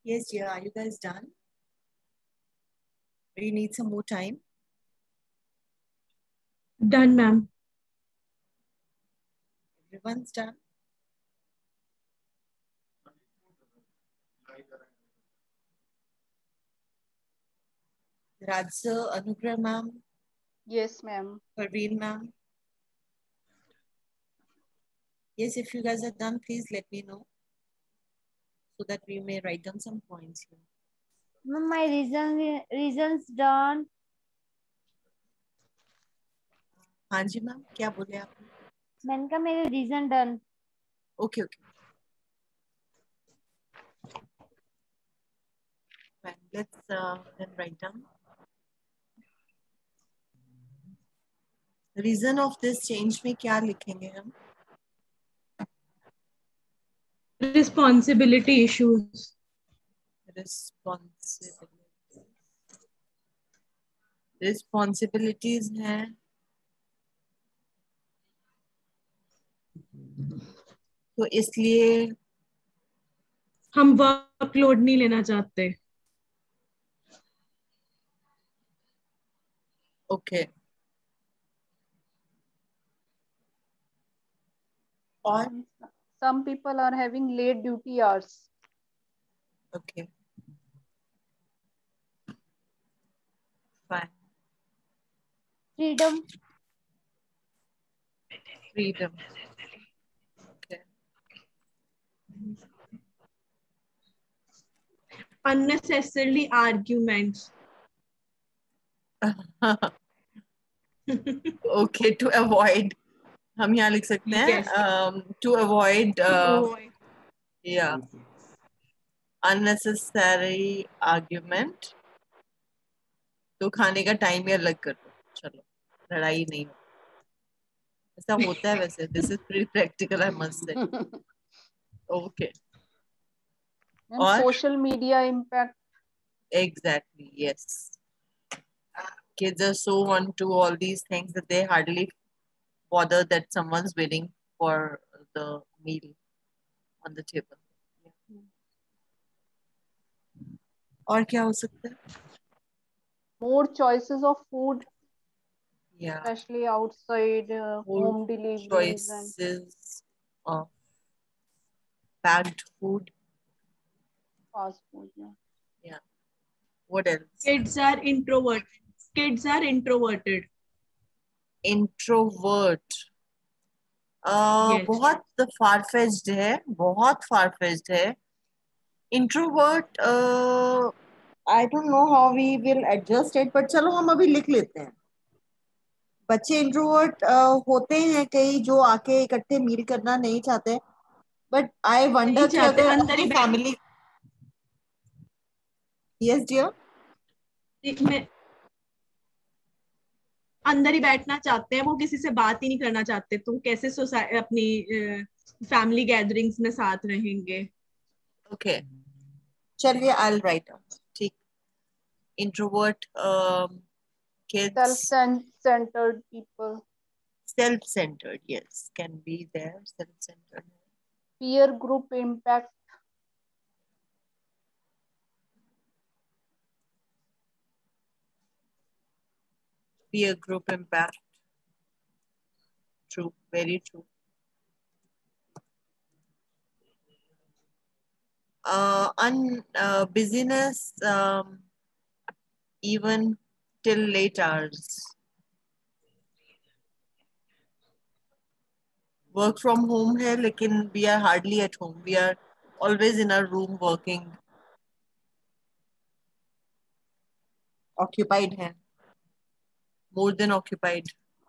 [SPEAKER 1] Yes, yeah. Are you guys done? Do you need some more time?
[SPEAKER 4] Done, ma'am.
[SPEAKER 1] Everyone's done. Raj sir, Anugrah ma'am,
[SPEAKER 2] Yes, ma'am.
[SPEAKER 1] Parveen ma'am. Yes, if you guys are done, please let me know so that we may write down some points here.
[SPEAKER 3] Ma'am, my reasons done.
[SPEAKER 1] हाँ जी ma'am, क्या बोले आप?
[SPEAKER 3] मैंने कहा मेरे reason done.
[SPEAKER 1] Okay, okay. Fine. Let's then write down. Reason of this change में क्या लिखेंगे हम?
[SPEAKER 4] Responsibility issues.
[SPEAKER 1] Responsibilities हैं, तो इसलिए
[SPEAKER 4] हम वर्कलोड नहीं लेना चाहते.
[SPEAKER 1] ओके. और
[SPEAKER 2] Some people are having late duty hours.
[SPEAKER 1] Okay, fine.
[SPEAKER 3] Freedom.
[SPEAKER 1] Freedom. Okay.
[SPEAKER 4] Unnecessarily arguments.
[SPEAKER 1] Okay, to avoid, हम यहाँ लिख सकते हैं
[SPEAKER 4] Yes.
[SPEAKER 1] टू अवॉइड
[SPEAKER 4] Oh,
[SPEAKER 1] या unnecessary argument. तो खाने का टाइम ही अलग कर दो, चलो लड़ाई नहीं हो. ऐसा होता है वैसे. This is pretty practical, I must say. Okay.
[SPEAKER 2] And
[SPEAKER 1] और
[SPEAKER 2] social media impact.
[SPEAKER 1] exactly, yes. Kids are so on to all these things that they hardly bother that someone's waiting for the meal on the table. और क्या हो सकता है?
[SPEAKER 2] More choices of food,
[SPEAKER 1] Yeah,
[SPEAKER 2] especially outside,
[SPEAKER 1] more
[SPEAKER 2] home deliveries and
[SPEAKER 1] choices of packed food.
[SPEAKER 2] fast food. Yeah.
[SPEAKER 1] Yeah. What else?
[SPEAKER 4] kids are introverted. Kids are introverted.
[SPEAKER 1] Introvert.
[SPEAKER 4] Yes.
[SPEAKER 1] बहुत far-fetched है, बहुत far-fetched है. Introvert, I don't know how we will adjust it, but चलो हम अभी लिख लेते हैं. बच्चे इंट्रोवर्ट होते हैं कई जो आके इकट्ठे मील करना नहीं चाहते, बट आई वंडर कि
[SPEAKER 4] चाहते,
[SPEAKER 1] अगर
[SPEAKER 4] अंदर ही
[SPEAKER 1] अपनी फैमिली. Yes dear.
[SPEAKER 4] में अंदर ही बैठना चाहते हैं, वो किसी से बात ही नहीं करना चाहते. तो कैसे सोसाइटी अपनी फैमिली गैदरिंग्स में साथ रहेंगे?
[SPEAKER 1] ओके, चलिए आई विल राइट डाउन. ठीक. Introvert kids.
[SPEAKER 2] Self-centered people.
[SPEAKER 1] Self-centered, yes, can be there. Self-centered.
[SPEAKER 2] Peer group impact.
[SPEAKER 1] Peer group impact. True, very true. Busyness, even till late hours. Work from home है, लेकिन we are hardly at home. We are always in our room working. Occupied है. More than occupied.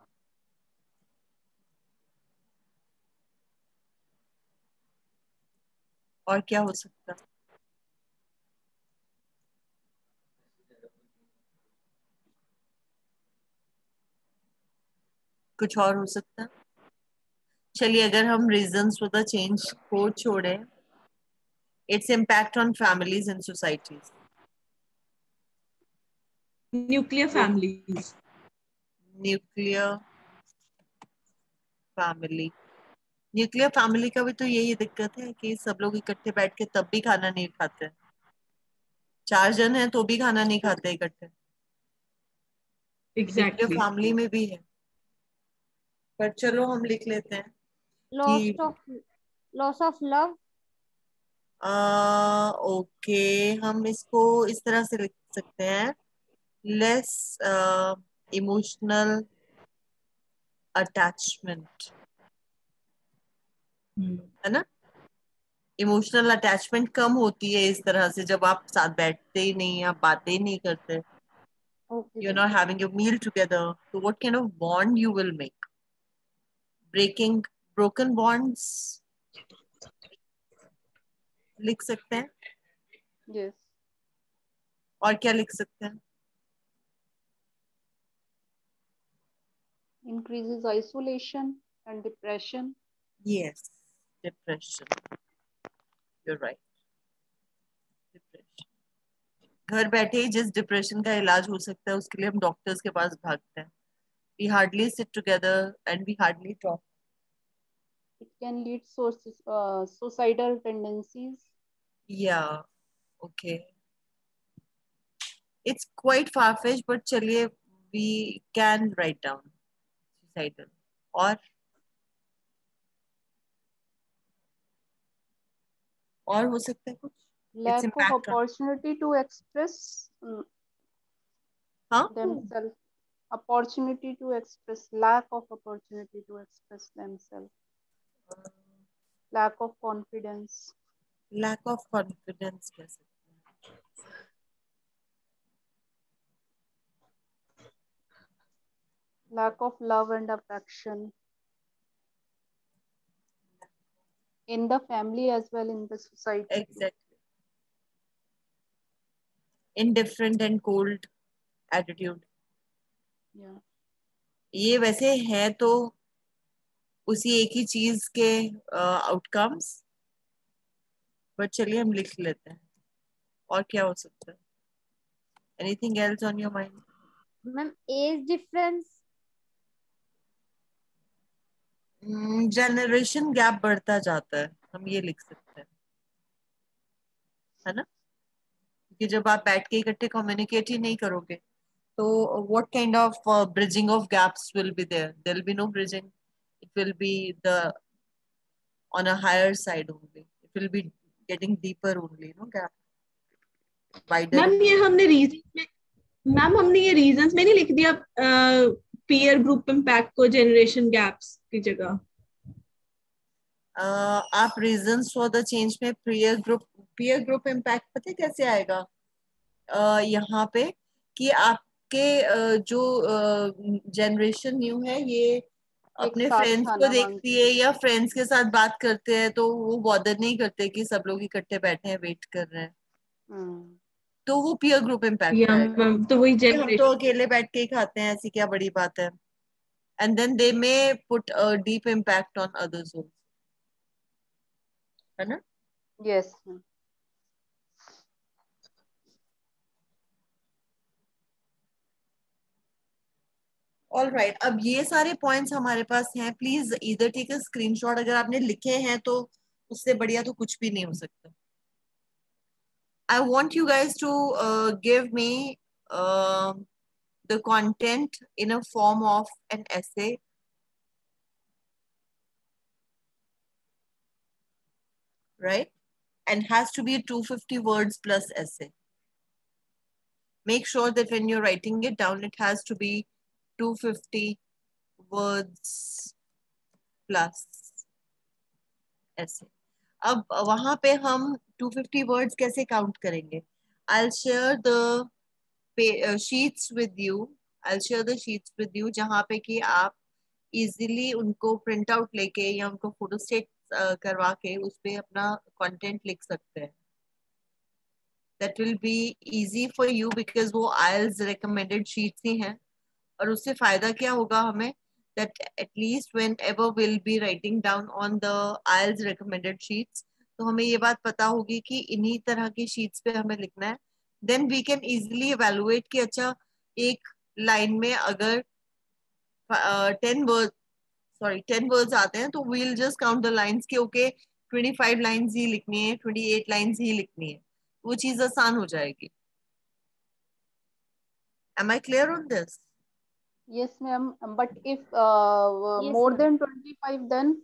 [SPEAKER 1] और क्या हो सकता? कुछ और हो सकता? चलिए, अगर हम reasons for the change को छोड़े, its impact on families and societies.
[SPEAKER 4] Nuclear families.
[SPEAKER 1] Nuclear family. Nuclear family का भी तो यही दिक्कत है कि सब लोग इकट्ठे बैठ के तब भी खाना नहीं खाते. 4 जन हैं तो भी खाना नहीं खाते इकट्ठे।
[SPEAKER 4] एग्जैक्टली।
[SPEAKER 1] फैमिली में भी है, पर चलो हम लिख लेते हैं
[SPEAKER 3] लॉस
[SPEAKER 1] कि
[SPEAKER 3] of loss of love.
[SPEAKER 1] Okay, हम इसको इस तरह से लिख सकते हैं, लेस इमोशनल अटैचमेंट, है ना। इमोशनल अटैचमेंट कम होती है इस तरह से, जब आप साथ बैठते ही नहीं, आप बातें ही नहीं करते,
[SPEAKER 3] okay
[SPEAKER 1] you're not having your meal together, so what kind of bond you will make? Breaking broken bonds लिख सकते हैं।
[SPEAKER 2] Yes.
[SPEAKER 1] और क्या लिख सकते हैं?
[SPEAKER 2] Increases isolation and depression.
[SPEAKER 1] Yes, depression, you're right, depression। घर बैठे ही जिस डिप्रेशन का इलाज हो सकता है उसके लिए हम डॉक्टर्स के पास भागते हैं। We hardly sit together and we hardly talk.
[SPEAKER 2] It can lead suicidal tendencies.
[SPEAKER 1] Yeah, okay. It's quite far-fetched, but चलिए we can write down suicidal। और हो सकता है कुछ? Its
[SPEAKER 2] Lack of
[SPEAKER 1] impact on,
[SPEAKER 2] opportunity to express
[SPEAKER 1] हाँ,
[SPEAKER 2] themselves. Opportunity to express. Lack of opportunity to express themselves. Lack of confidence.
[SPEAKER 1] lack of confidence कह सकते हैं।
[SPEAKER 2] Lack of love and affection. In the family as well in the society.
[SPEAKER 1] Exactly. Indifferent and cold attitude।
[SPEAKER 2] Yeah.
[SPEAKER 1] ये वैसे है तो उसी एक ही चीज के आउटकम्स, बट चलिए हम लिख लेते हैं। और क्या हो सकता है? Anything else on your mind?
[SPEAKER 3] Ma'am age difference.
[SPEAKER 1] Generation gap बढ़ता जाता है, हम ये लिख सकते हैं, है ना। कि जब आप बैठ के इकट्ठे कम्युनिकेट ही नहीं करोगे तो what kind of bridging of gaps will be there? There will be no bridging. It will be the on a higher side only. It will be getting deeper only, no gap. Wider.
[SPEAKER 4] Ma'am ये हमने reasons में नहीं लिख दिया peer group impact को generation gaps की जगह?
[SPEAKER 1] आप रीजंस फॉर द चेंज में पीयर ग्रुप इम्पैक्ट पता है कैसे आएगा? यहाँ पे कि आपके जो जनरेशन न्यू है ये अपने
[SPEAKER 2] साथ
[SPEAKER 1] फ्रेंड्स को
[SPEAKER 2] खाना
[SPEAKER 1] देखती है या फ्रेंड्स के साथ बात करते हैं तो वो बॉदर नहीं करते कि सब लोग इकट्ठे बैठे हैं वेट कर रहे हैं, तो वो पीयर ग्रुप इम्पैक्ट
[SPEAKER 4] या
[SPEAKER 1] आएगा।
[SPEAKER 4] मैम तो वही
[SPEAKER 1] हम तो
[SPEAKER 4] जनरेशन।
[SPEAKER 1] अकेले बैठ के ही खाते हैं, ऐसी क्या बड़ी बात है। And then they may put a deep impact on others, है ना।
[SPEAKER 2] Yes.
[SPEAKER 1] ऑल राइट, अब ये सारे पॉइंट्स हमारे पास हैं। प्लीज इधर टेक अ स्क्रीनशॉट, अगर आपने लिखे हैं तो उससे बढ़िया तो कुछ भी नहीं हो सकता। I want you guys to give me the content in a form of an essay. Right? And has to be 250 words plus essay. Make sure that when you're writing it down, it has to be 250 words plus essay. अब वहां पे हम 250 words कैसे count करेंगे? I'll share the sheets with you. I'll share the sheets with you जहाँ पे कि आप इजीली उनको प्रिंट आउट लेके या उनको फोटो स्टेट करवा के उस पे अपना कंटेंट लिख सकते हैं। That will be easy for you because वो आइल्स रिकमेंडेड शीट्स ही हैं। और उससे फायदा क्या होगा हमें, that at least whenever will be writing down on the IELTS recommended sheets, तो हमें ये बात पता होगी कि इन्हीं तरह की शीट्स पे हमें लिखना है। Then we can easily evaluate कि अच्छा एक लाइन में अगर 10 वर्ड्स आते हैं तो we'll just count the lines कि ओके 25 लाइंस ही लिखनी है, 28 लाइंस ही लिखनी है। वो चीज आसान हो जाएगी। Am I clear on this?
[SPEAKER 2] Yes, ma'am. But if
[SPEAKER 3] Yes,
[SPEAKER 2] more
[SPEAKER 3] ma'am.
[SPEAKER 2] than 25, then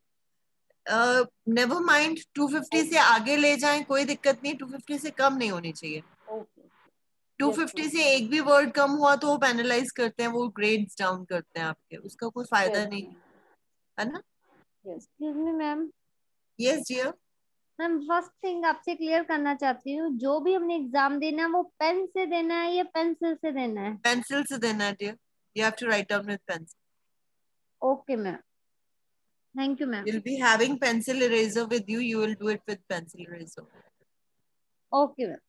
[SPEAKER 1] never mind 250 से आगे ले जाएं, कोई दिक्कत नहीं, 250 से कम नहीं होनी चाहिए।
[SPEAKER 2] okay.
[SPEAKER 1] 250
[SPEAKER 2] ma'am.
[SPEAKER 1] से एक भी वर्ड कम हुआ तो वो पेनलाइज करते हैं, वो ग्रेड्स डाउन करते हैं आपके, उसका कोई फायदा
[SPEAKER 2] Yes,
[SPEAKER 1] नहीं,
[SPEAKER 2] ma'am.
[SPEAKER 1] है ना?
[SPEAKER 2] Yes.
[SPEAKER 3] Excuse me ma'am,
[SPEAKER 1] yes dear.
[SPEAKER 3] Ma'am first thing आपसे क्लियर करना चाहती हूँ, जो भी हमने एग्जाम देना है वो पेन से देना है या पेंसिल से देना है?
[SPEAKER 1] पेंसिल से देना है dear, you have to write down with pencil.
[SPEAKER 3] Okay ma'am, thank you ma'am.
[SPEAKER 1] You'll be having pencil eraser with you, you will do it with pencil eraser.
[SPEAKER 3] Okay ma'am.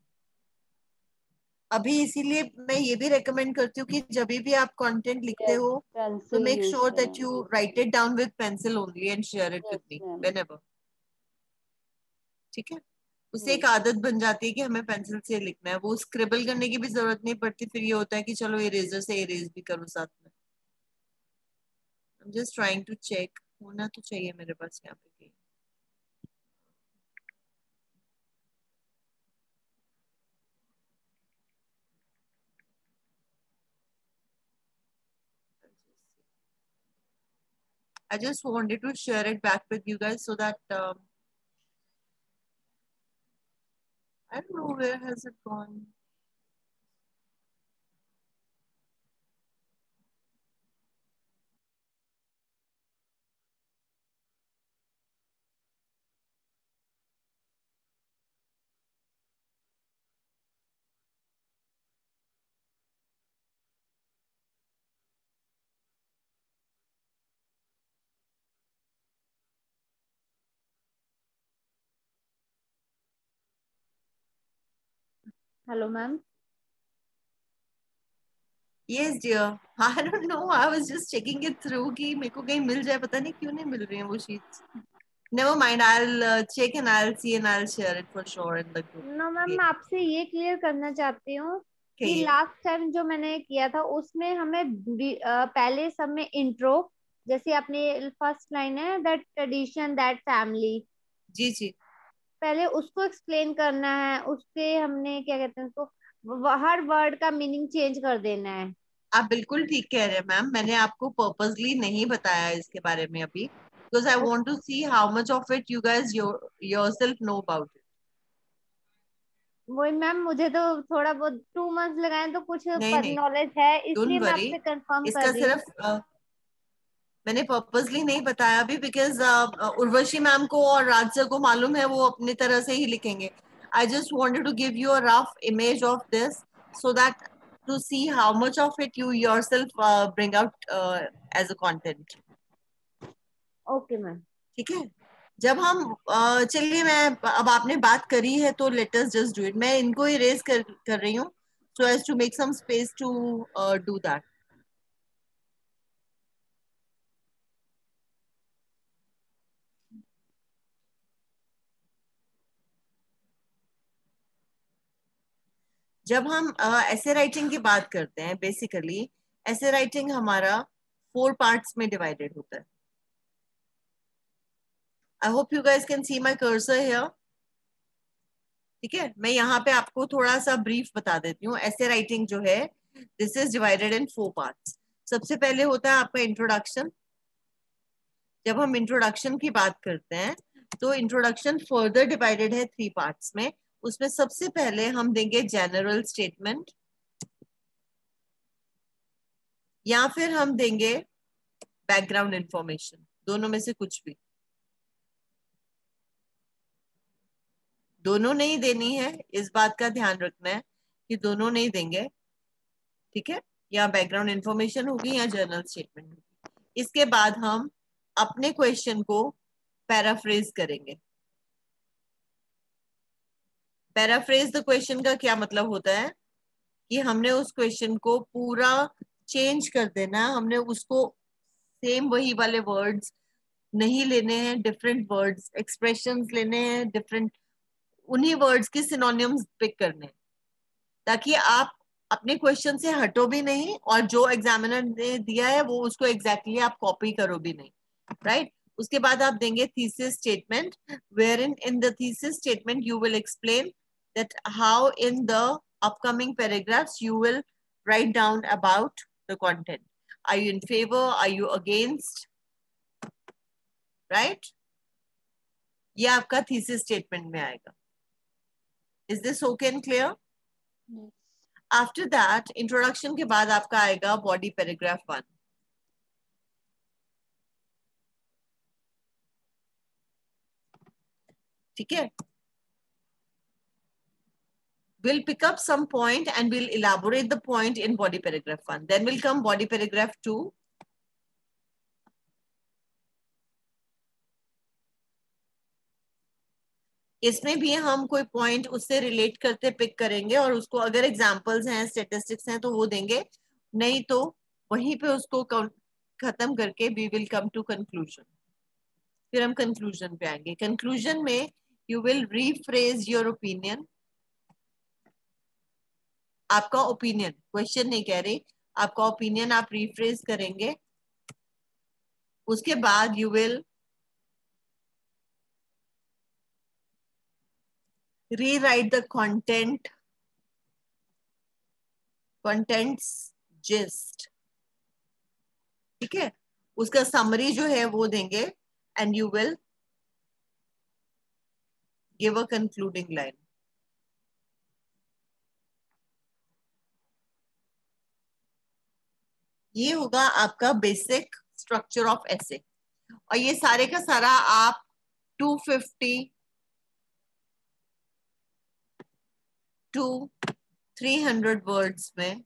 [SPEAKER 1] अभी इसीलिए मैं ये भी रेकमेंड करती हूँ कि जब भी आप कंटेंट लिखते
[SPEAKER 2] Yes,
[SPEAKER 1] हो तो
[SPEAKER 2] pencil
[SPEAKER 1] make
[SPEAKER 2] use
[SPEAKER 1] sure that
[SPEAKER 2] करें.
[SPEAKER 1] You write it down with pencil only and share it with
[SPEAKER 2] Yes,
[SPEAKER 1] me
[SPEAKER 2] ma'am.
[SPEAKER 1] Whenever. ठीक है, उससे एक आदत बन जाती है कि हमें पेंसिल से लिखना है, वो स्क्रिबल करने की भी जरूरत नहीं पड़ती, फिर ये होता है कि चलो इरेजर से इरेज भी करो साथ में। I am just trying to check, होना तो चाहिए मेरे पास यहाँ पे। I just wanted to share it back with you guys so that I don't know where has it gone.
[SPEAKER 3] Hello ma'am.
[SPEAKER 1] Yes, dear. I don't know. I was just checking it through कि मेरे को कहीं मिल जाए, पता नहीं क्यों नहीं मिल रही हैं वो sheets. Never mind. I'll check and I'll see and I'll share it for sure in the group.
[SPEAKER 3] No ma'am, मैं आपसे ये क्लियर करना चाहती हूँ कि
[SPEAKER 1] Okay.
[SPEAKER 3] लास्ट टाइम जो मैंने किया था उसमें हमें पहले सब में इंट्रो, जैसे अपने फर्स्ट लाइन है दैट ट्रेडिशन दैट फैमिली,
[SPEAKER 1] जी जी।
[SPEAKER 3] पहले उसको एक्सप्लेन करना है, उसके हमने क्या कहते हैं उसको, हर वर्ड का मीनिंग चेंज कर देना है।
[SPEAKER 1] आप बिल्कुल ठीक कह रहे हैं मैम, मैंने आपको पर्पसली नहीं बताया इसके बारे में अभी, because I want to see how much of it you guys yourself know about it.
[SPEAKER 3] वही मैम, मुझे तो थोड़ा बहुत 2 मंथ लगाए तो कुछ
[SPEAKER 1] नहीं नहीं,
[SPEAKER 3] नॉलेज है,
[SPEAKER 1] डोंट
[SPEAKER 3] इसलिए मैं
[SPEAKER 1] वरी।
[SPEAKER 3] आपसे कंफर्म कर
[SPEAKER 1] इसका
[SPEAKER 3] रही हूँ।
[SPEAKER 1] सिर्फ मैंने पर्पसली नहीं बताया अभी बिकॉज उर्वशी मैम को और राज सर को मालूम है, वो अपनी तरह से ही लिखेंगे। I just wanted to give you a rough image of this so that to see how much of it you yourself bring out as a content.
[SPEAKER 3] Okay ma'am.
[SPEAKER 1] ठीक है, जब हम चलिए, मैं अब आपने बात करी है तो let us just do it. मैं इनको इरेज कर रही हूँ so as to make some space to do that. जब हम ऐसे राइटिंग की बात करते हैं, बेसिकली ऐसे राइटिंग हमारा 4 पार्ट्स में डिवाइडेड होता है। I hope you guys can see my cursor here. ठीक है, मैं यहाँ पे आपको थोड़ा सा ब्रीफ बता देती हूँ। ऐसे राइटिंग जो है this is divided in 4 parts. सबसे पहले होता है आपका इंट्रोडक्शन। जब हम इंट्रोडक्शन की बात करते हैं तो इंट्रोडक्शन फर्दर डिवाइडेड है 3 पार्ट्स में। उसमें सबसे पहले हम देंगे जनरल स्टेटमेंट, या फिर हम देंगे बैकग्राउंड इंफॉर्मेशन, दोनों में से कुछ भी। दोनों नहीं देनी है, इस बात का ध्यान रखना है कि दोनों नहीं देंगे। ठीक है, या बैकग्राउंड इंफॉर्मेशन होगी या जर्नल स्टेटमेंट होगी। इसके बाद हम अपने क्वेश्चन को पैराफ्रेज करेंगे। पैराफ्रेज द क्वेश्चन का क्या मतलब होता है कि हमने उस क्वेश्चन को पूरा चेंज कर देना है, हमने उसको सेम वही वाले वर्ड्स नहीं लेने हैं, डिफरेंट वर्ड्स एक्सप्रेशंस लेने हैं, डिफरेंट उन्हीं वर्ड्स के सिनोनिम्स पिक करने हैं, ताकि आप अपने क्वेश्चन से हटो भी नहीं और जो एग्जामिनर ने दिया है वो उसको एग्जैक्टली आप कॉपी करो भी नहीं, राइट। उसके बाद आप देंगे thesis statement, where in the thesis statement you will explain that how in the upcoming paragraphs you will write down about the content. Are you in favor? Are you against? Right? ये आपका thesis statement में आएगा. Is this okay and clear?
[SPEAKER 2] Yes.
[SPEAKER 1] After that, introduction के बाद आपका आएगा body paragraph 1. ठीक है? We'll pick up some point and we'll elaborate the point in body paragraph 1. Then will come body paragraph 2. इसमें भी हम कोई पॉइंट उससे रिलेट करते पिक करेंगे और उसको अगर एग्जांपल्स हैं स्टैटिस्टिक्स हैं तो वो देंगे, नहीं तो वहीं पे उसको खत्म करके we will come to conclusion. फिर हम कंक्लूजन पे आएंगे. कंक्लूजन में you will rephrase your opinion. आपका ओपिनियन, क्वेश्चन नहीं कह रही, आपका ओपिनियन आप रीफ्रेज करेंगे. उसके बाद you will rewrite the contents gist. ठीक है? उसका समरी जो है वो देंगे and you will give a concluding line. ये होगा आपका बेसिक स्ट्रक्चर ऑफ एसे. और ये सारे का सारा आप 250 to 300 वर्ड्स में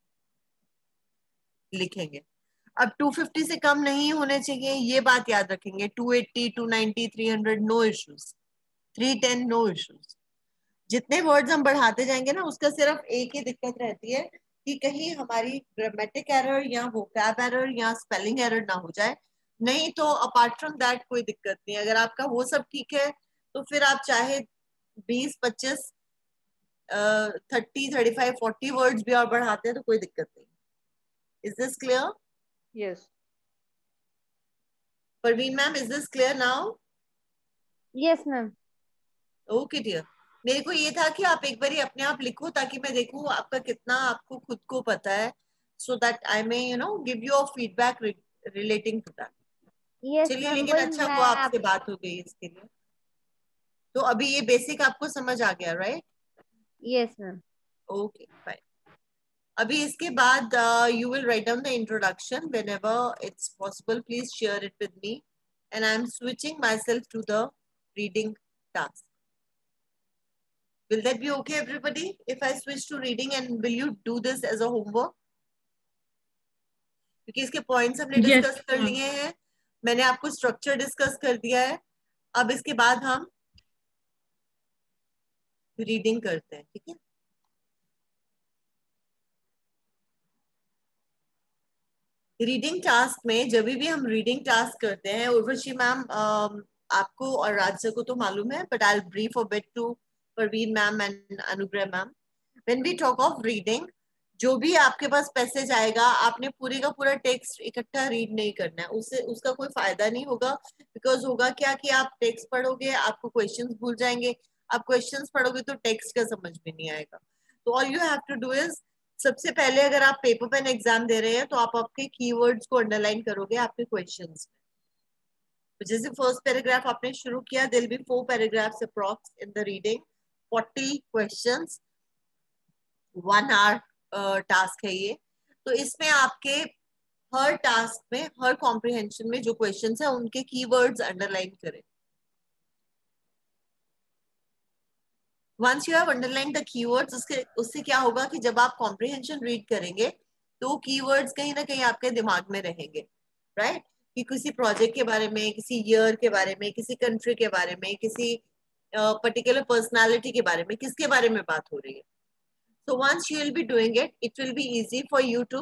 [SPEAKER 1] लिखेंगे. अब 250 से कम नहीं होने चाहिए, ये बात याद रखेंगे. 280, 290, 300 नो इश्यूज, 310 नो इश्यूज. जितने वर्ड्स हम बढ़ाते जाएंगे ना, उसका सिर्फ एक ही दिक्कत रहती है कि कहीं हमारी ग्रामेटिक एरर या वोकैब एरर या स्पेलिंग एरर ना हो जाए. नहीं तो अपार्ट फ्रॉम दैट कोई दिक्कत नहीं. अगर आपका वो सब ठीक है तो फिर आप चाहे 20, 25, 30, 35, 40 वर्ड्स भी और बढ़ाते हैं तो कोई दिक्कत नहीं. Is this clear?
[SPEAKER 2] Yes.
[SPEAKER 1] Parveen ma'am, is this clear now?
[SPEAKER 3] Yes, ma'am.
[SPEAKER 1] Okay dear. मेरे को ये था कि आप एक बार अपने आप लिखो ताकि मैं देखूं आपका कितना आपको खुद को पता है, so that I may give you a feedback relating to that.
[SPEAKER 3] Yes,
[SPEAKER 1] चलिए,
[SPEAKER 3] ma'am.
[SPEAKER 1] लेकिन
[SPEAKER 3] वही
[SPEAKER 1] अच्छा
[SPEAKER 3] मैं
[SPEAKER 1] हुआ आपसे बात हो गई इसके लिए. तो अभी ये बेसिक आपको समझ आ गया, right?
[SPEAKER 3] Yes, ma'am.
[SPEAKER 1] Okay fine. अभी इसके बाद you will write down the introduction whenever it's possible. Please share it with me, and I'm switching myself to the reading task. Will that be okay, everybody? If I switch to reading, and will you do this as a homework? क्योंकि इसके points हमने discuss कर लिए हैं, मैंने आपको structure discuss कर दिया है. अब इसके बाद हम रीडिंग करते हैं. ठीक है? रीडिंग टास्क में जब भी हम रीडिंग टास्क करते हैं, उर्वशी मैम आपको और राजसा को तो मालूम है, but I brief a bit to Parveen ma'am and Anugrah ma'am. When we talk of reading, जो भी आपके पास पैसेज आएगा, आपने पूरे का पूरा टेक्स्ट इकट्ठा रीड नहीं करना है. उससे उसका कोई फायदा नहीं होगा. बिकॉज होगा क्या कि आप टेक्स्ट पढ़ोगे, आपको क्वेश्चंस भूल जाएंगे. आप क्वेश्चंस पढ़ोगे तो टेक्स्ट का समझ में नहीं आएगा. तो all you have to do is, सबसे पहले अगर आप पेपर पेन एग्जाम दे रहे हैं तो आप आपके कीवर्ड्स को अंडरलाइन करोगे आपके क्वेश्चंस में. जैसे फर्स्ट पैराग्राफ आपने शुरू किया, there will be 4 paragraphs approx in the reading, 40 questions, 1 hour task है ये. तो इसमें आपके हर टास्क में, हर कॉम्प्रिहेंशन में जो क्वेश्चंस है उनके कीवर्ड्स अंडरलाइन करें. Once you have underlined the keywords, उससे क्या होगा कि जब आप comprehension read करेंगे तो keywords कहीं ना कहीं आपके दिमाग में रहेंगे, right? कि किसी प्रोजेक्ट के बारे में, किसी ईयर के बारे में, किसी कंट्री के बारे में, किसी पर्टिकुलर पर्सनालिटी के बारे में, किसके बारे में बात हो रही है. So once you will be doing it, it will be easy for you to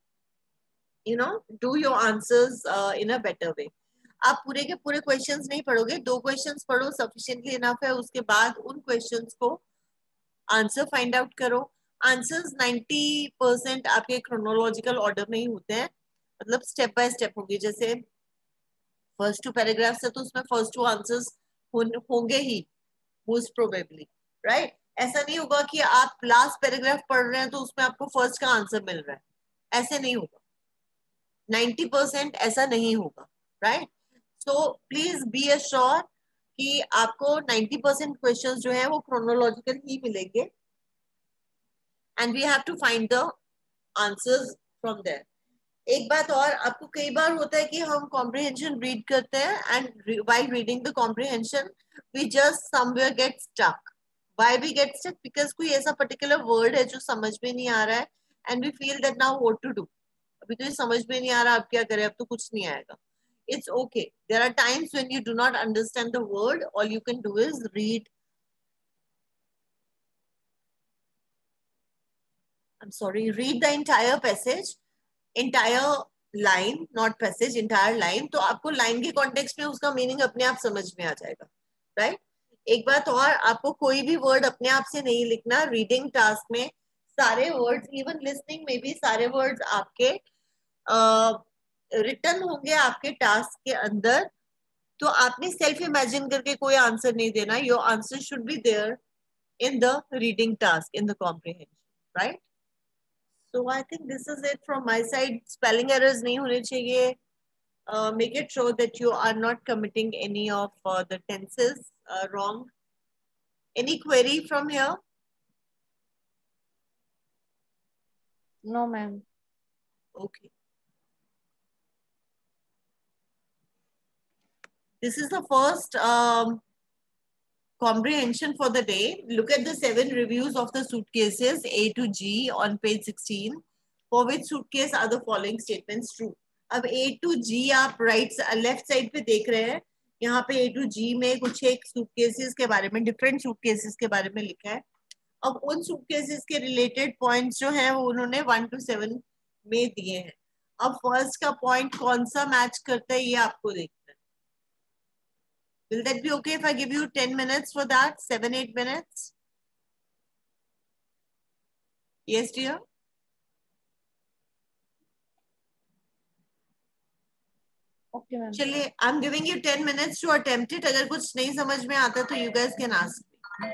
[SPEAKER 1] do your answers in a better way. आप पूरे के पूरे क्वेश्चंस नहीं पढ़ोगे, 2 क्वेश्चंस पढ़ो, सफिशिएंटली इनफ है. उसके बाद उन क्वेश्चंस को आंसर फाइंड आउट करो. आंसर्स 90% आपके क्रोनोलॉजिकल ऑर्डर में ही होते हैं, मतलब स्टेप बाय स्टेप होगी. जैसे फर्स्ट 2 पैराग्राफ्स है तो उसमें फर्स्ट 2 आंसर्स होंगे ही मोस्ट प्रोबेबली, राइट? ऐसा नहीं होगा कि आप लास्ट पैराग्राफ पढ़ रहे हैं तो उसमें आपको फर्स्ट का आंसर मिल रहा है, ऐसे नहीं होगा, 90% ऐसा नहीं होगा, right? So please be assure कि आपको 90% क्वेश्चंस जो है वो क्रोनोलॉजिकल ही मिलेंगे, and we have to find the answers from there. एक बात और, आपको कई बार होता है कि हम कॉम्प्रिहेंशन रीड करते हैं and while reading the comprehension we just somewhere get stuck. Why we get stuck? Because कोई ऐसा पर्टिकुलर वर्ड है जो समझ में नहीं आ रहा है and we feel that now what to do. अभी तो ये समझ में नहीं आ रहा, अब क्या करें, अब तो कुछ नहीं आएगा। It's okay. There are times when you do not understand the word. All you can do is read. I'm sorry, read the entire passage, entire line, not passage, entire line. तो आपको line के context में उसका meaning अपने आप समझ में आ जाएगा, right? एक बात और, आपको कोई भी word अपने आप से नहीं लिखना। Reading task में सारे words, even listening में भी सारे words आपके written होंगे आपके task के अंदर। तो आपने सेल्फ इमेजिन करके कोई आंसर नहीं देना। Your answer should be there in the reading task, in the comprehension, right? So I think this is it from my side. Spelling errors नहीं होने चाहिए। Make it sure that you are not committing any of the tenses wrong. Any query from here?
[SPEAKER 3] No, ma'am.
[SPEAKER 1] Okay. This is the first comprehension for the day. Look at the 7 reviews of the suitcases A to G on page 16. For which suitcase are the following statements true? अब A to G आप left side पे देख रहे हैं, यहाँ पे A to G में कुछ एक सूटकेसेस के बारे में, डिफरेंट सूटकेसेस के बारे में लिखा है। अब उन सूटकेसेस के रिलेटेड पॉइंट्स जो हैं वो उन्होंने 1 to 7 में दिए हैं। अब फर्स्ट का पॉइंट कौन सा मैच करता है ये आपको देखना है। Will that be okay if I give you 10 minutes for that? 7-8 minutes? Yes, dear?
[SPEAKER 3] Okay, ma'am.
[SPEAKER 1] चलिए, I'm giving you 10 minutes to attempt it. अगर कुछ नहीं समझ में आता तो you guys can ask me.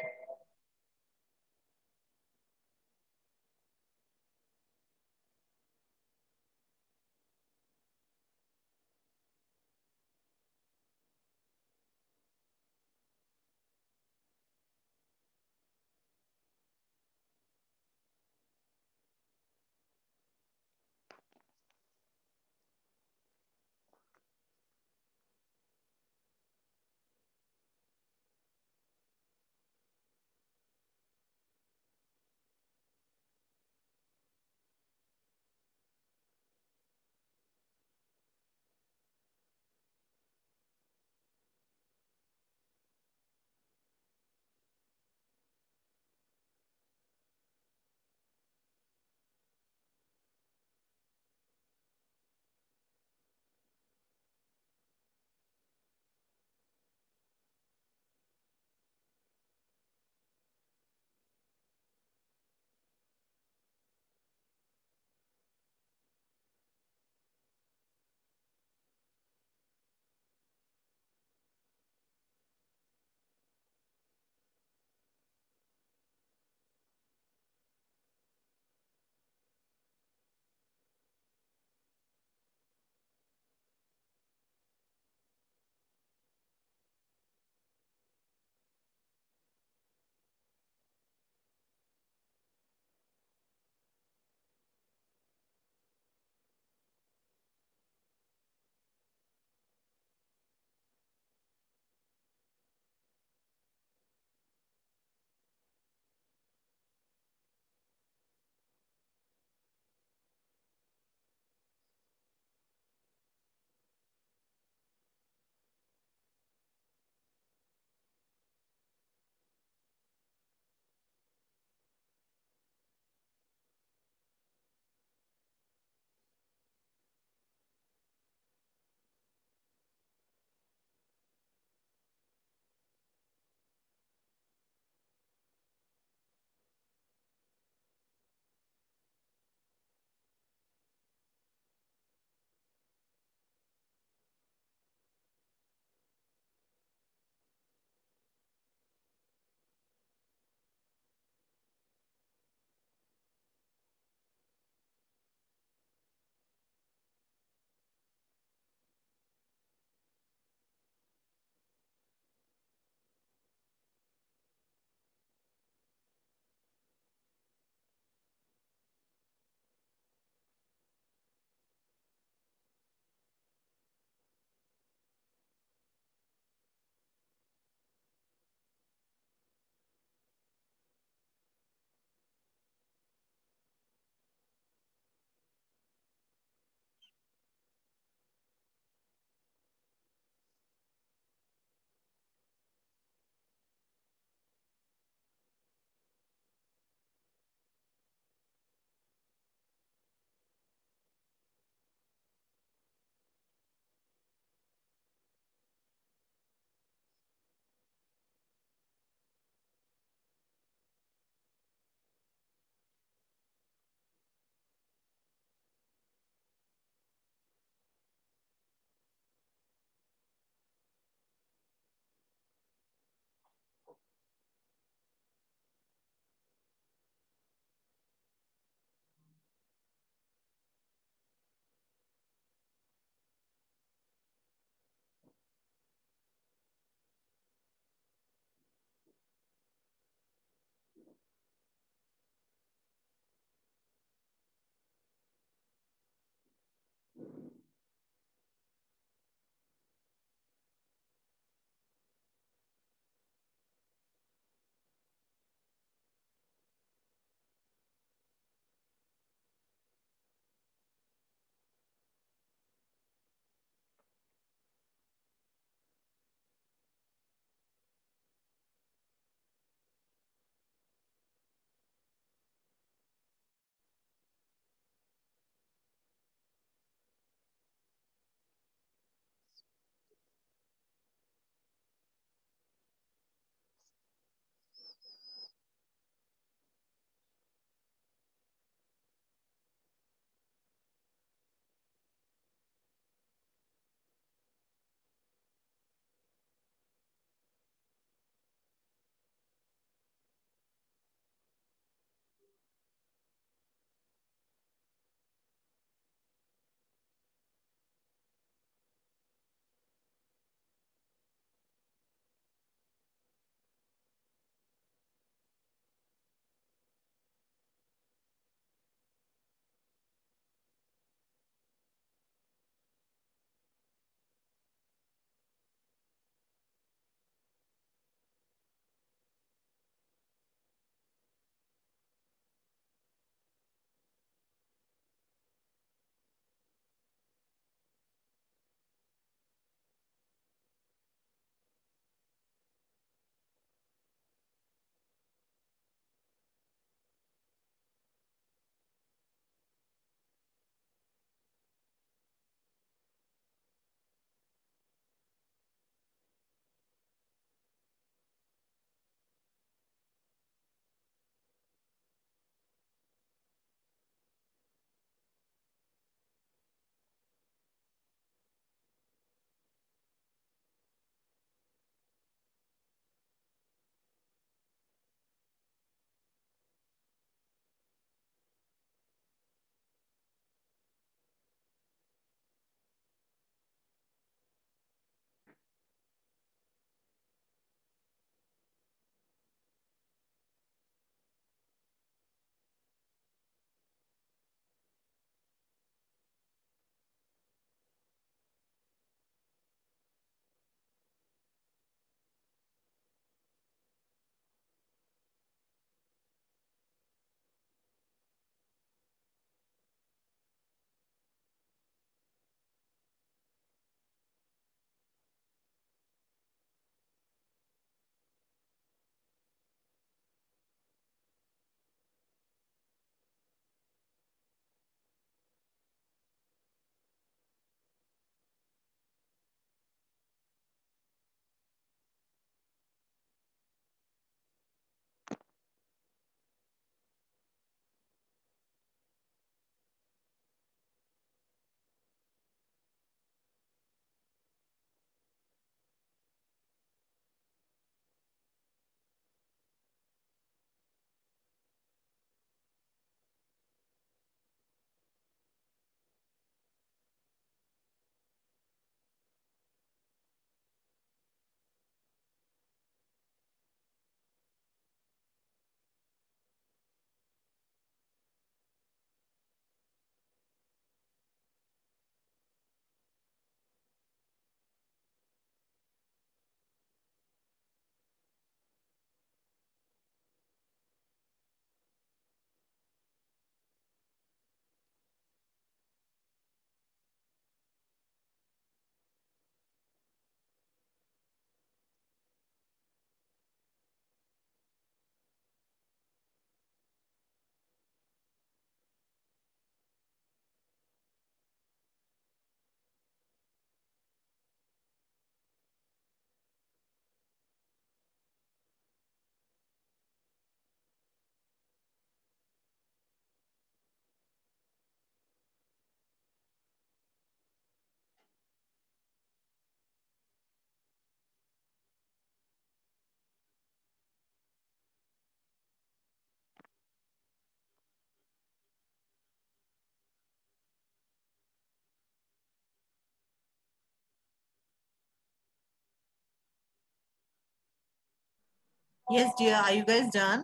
[SPEAKER 1] Yes, dear. Are you guys done?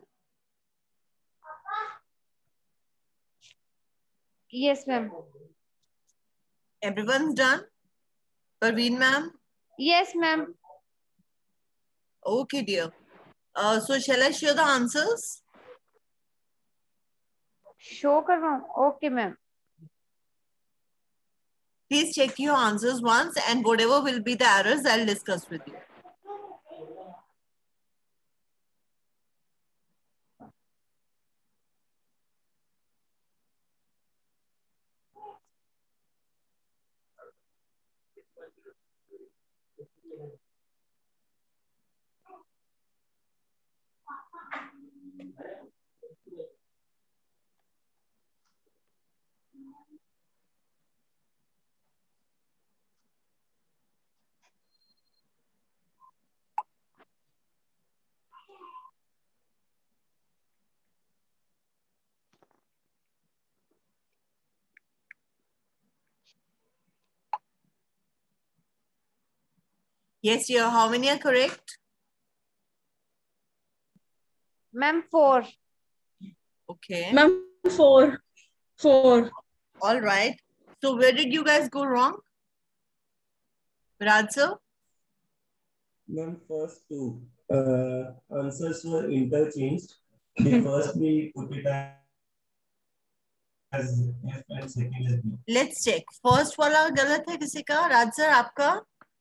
[SPEAKER 3] Yes, ma'am.
[SPEAKER 1] Everyone's done? Parveen, ma'am?
[SPEAKER 3] Yes, ma'am.
[SPEAKER 1] Okay, dear. So shall I share the answers?
[SPEAKER 3] Show करवाऊँ? Okay, ma'am.
[SPEAKER 1] Please check your answers once, and whatever will be the errors, I'll discuss with you. Yes, dear. How many are correct?
[SPEAKER 3] Ma'am, 4.
[SPEAKER 1] Okay.
[SPEAKER 4] Ma'am, 4. 4.
[SPEAKER 1] All right. So where did you guys go wrong? Raj sir?
[SPEAKER 5] Ma'am, first two answers were interchanged. The first we put it as F and second as B.
[SPEAKER 1] Let's check. First वाला गलत है किसी का? Raj sir, आपका?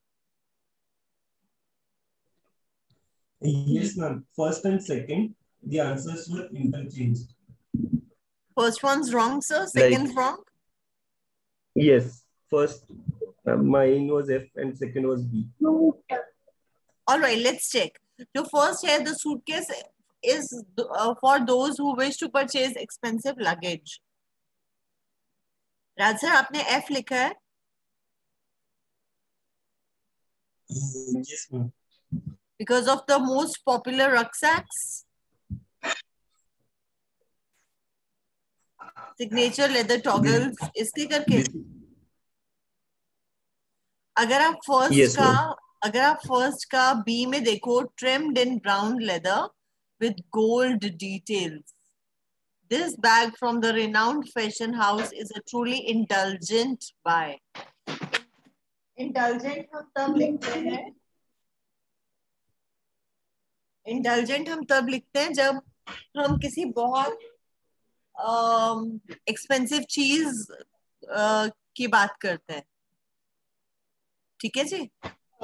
[SPEAKER 5] Yes, ma'am. First and second, the answers were interchanged.
[SPEAKER 1] First one's wrong, sir. Second's wrong.
[SPEAKER 5] Yes. First, mine was F and second was B.
[SPEAKER 1] All right, let's check. So first here, the suitcase is for those who wish to purchase expensive luggage. Raj sir, आपने F लिखा है?
[SPEAKER 5] Yes, ma'am.
[SPEAKER 1] Because of the most popular rucksacks. Signature leather toggles. इसके करके अगर आप first
[SPEAKER 5] Yes,
[SPEAKER 1] का
[SPEAKER 5] ma'am.
[SPEAKER 1] अगर आप फर्स्ट का बी में देखो, trimmed in brown leather with gold details. This bag from the renowned fashion house is a truly indulgent buy. Indulgent हम तब लिखते हैं इंडल्जेंट हम तब लिखते हैं जब हम किसी बहुत एक्सपेंसिव चीज की बात करते हैं. ठीक है जी?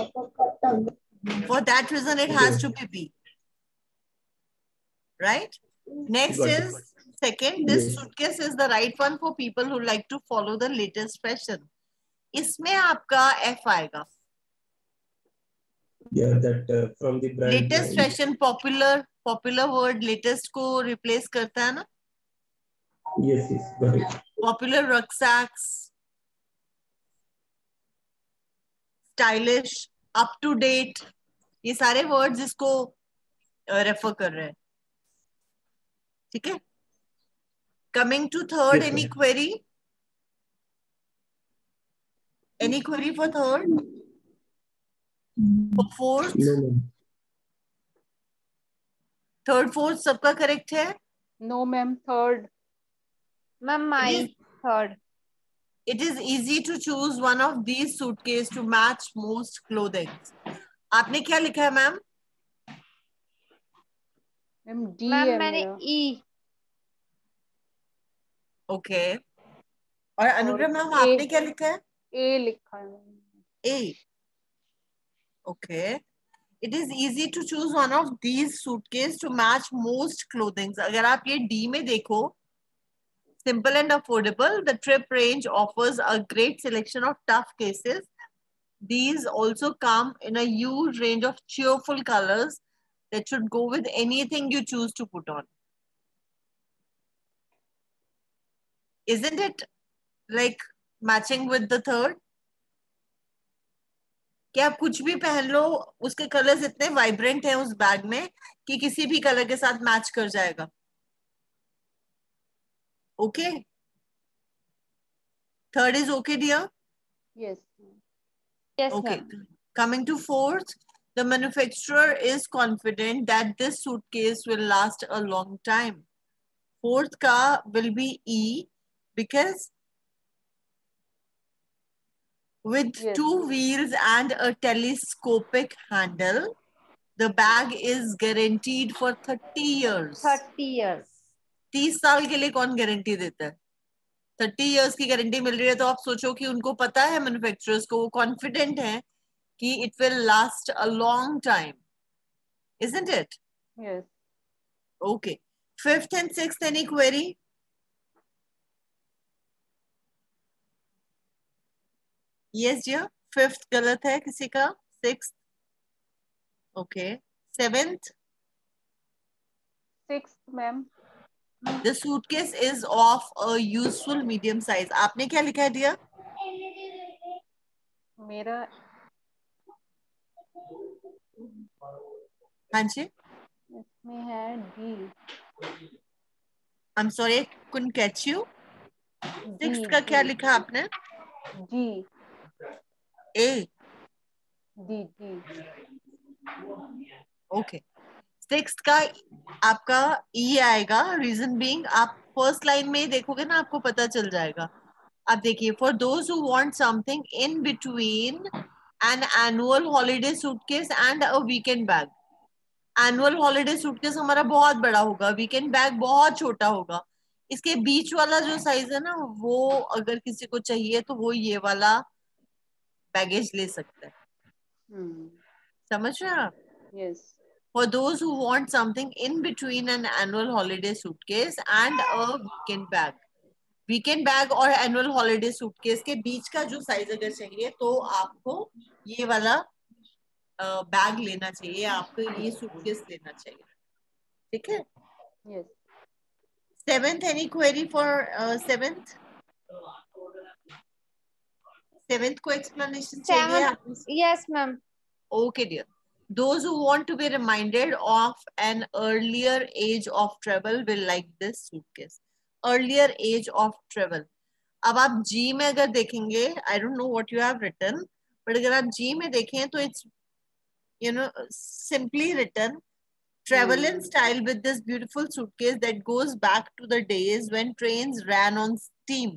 [SPEAKER 1] For that reason, it has to be B. Right? Next
[SPEAKER 5] Got it.
[SPEAKER 1] is second. This
[SPEAKER 5] Yes.
[SPEAKER 1] suitcase is the right one for people who like to follow the latest fashion. इसमें आपका F आएगा.
[SPEAKER 5] Yeah, that from the brand.
[SPEAKER 1] Latest
[SPEAKER 5] line.
[SPEAKER 1] fashion, popular word latest को replace करता है ना?
[SPEAKER 5] Yes, yes, got it.
[SPEAKER 1] Popular rucksacks, stylish, up to date, ये सारे words इसको refer कर रहे हैं. ठीक है? Coming to third,
[SPEAKER 5] Yes,
[SPEAKER 1] any
[SPEAKER 5] ma'am.
[SPEAKER 1] query? Any query for third? For fourth?
[SPEAKER 5] No, ma'am.
[SPEAKER 1] Third, fourth, सबका correct है?
[SPEAKER 2] No, ma'am. Third.
[SPEAKER 3] Ma'am, my third.
[SPEAKER 1] It is easy to choose one of these suitcases to match most clothing. आपने क्या लिखा है ma'am?
[SPEAKER 2] Ma'am, D
[SPEAKER 3] Ma'am,
[SPEAKER 2] है
[SPEAKER 3] मैंने
[SPEAKER 2] मेरा.
[SPEAKER 3] E.
[SPEAKER 1] Okay. और अनुग्रह मैम
[SPEAKER 2] A.
[SPEAKER 1] आपने क्या लिखा है?
[SPEAKER 2] A लिखा है.
[SPEAKER 1] A. Okay. It is easy to choose one of these suitcases to match most clothing. अगर आप ये D में देखो, simple and affordable, the trip range offers a great selection of tough cases. These also come in a huge range of cheerful colors that should go with anything you choose to put on. Isn't it like matching with the third? कि आप कुछ भी पहन लो, उसके colours इतने vibrant हैं उस bag में कि किसी भी कलर के साथ मैच कर जाएगा. Okay? Third is okay, dear?
[SPEAKER 2] Yes.
[SPEAKER 3] Yes,
[SPEAKER 1] Okay.
[SPEAKER 3] ma'am.
[SPEAKER 1] Coming to fourth, The manufacturer is confident that this suitcase will last a long time. Fourth ka will be E because with
[SPEAKER 2] Yes.
[SPEAKER 1] 2 wheels and a telescopic handle, the bag is guaranteed for 30 years.
[SPEAKER 3] 30 years.
[SPEAKER 1] 30 साल के लिए कौन guarantee देता है? 30 years की guarantee मिल रही है तो आप सोचो कि उनको पता है, मैन्युफैक्चरर्स को, वो कॉन्फिडेंट है कि it will last a long time, isn't it?
[SPEAKER 2] Yes.
[SPEAKER 1] Okay. Fifth and sixth, any query? Yes dear. Fifth गलत है किसी का? Sixth. Okay. Seventh.
[SPEAKER 2] Sixth, ma'am.
[SPEAKER 1] The suitcase is of a useful medium size. आपने क्या लिखा है दिया?
[SPEAKER 2] मेरा
[SPEAKER 1] हाँ जी.
[SPEAKER 2] इसमें है D.
[SPEAKER 1] I'm sorry, I couldn't catch you. Sixth
[SPEAKER 2] D.
[SPEAKER 1] का क्या
[SPEAKER 2] D.
[SPEAKER 1] लिखा आपने?
[SPEAKER 2] D.
[SPEAKER 1] A.
[SPEAKER 2] D. D.
[SPEAKER 1] Okay. Sixth का आपका ई आएगा. रीजन बीइंग, आप फर्स्ट लाइन में ही देखोगे ना, आपको पता चल जाएगा. आप देखिए, for those who want something in between an annual holiday suitcase and a weekend bag. Annual holiday suitcase हमारा बहुत बड़ा होगा, वीकेंड बैग बहुत छोटा होगा. इसके बीच वाला जो साइज है ना, वो अगर किसी को चाहिए तो वो ये वाला बैगेज ले सकता है. समझ रहे हैं आप?
[SPEAKER 2] Yes.
[SPEAKER 1] For those who want something in between an annual holiday suitcase and a weekend bag. Weekend bag और एनुअल हॉलीडे सूटकेस के बीच का जो साइज अगर चाहिए तो आपको ये वाला बैग लेना चाहिए, आपको ये सूटकेस लेना चाहिए. ठीक है.
[SPEAKER 2] Yes.
[SPEAKER 1] Seventh, any query for seventh? Seventh को एक्सप्लेनेशन चाहिए?
[SPEAKER 3] Yes, ma'am.
[SPEAKER 1] Okay, dear. Those who want to be reminded of an earlier age of travel will like this suitcase. Earlier age of travel. अब आप जी में अगर देखेंगे, I don't know what you have written, but अगर आप जी में देखें तो it's, you know, simply written, travel in style with this beautiful suitcase that goes back to the days when trains ran on steam.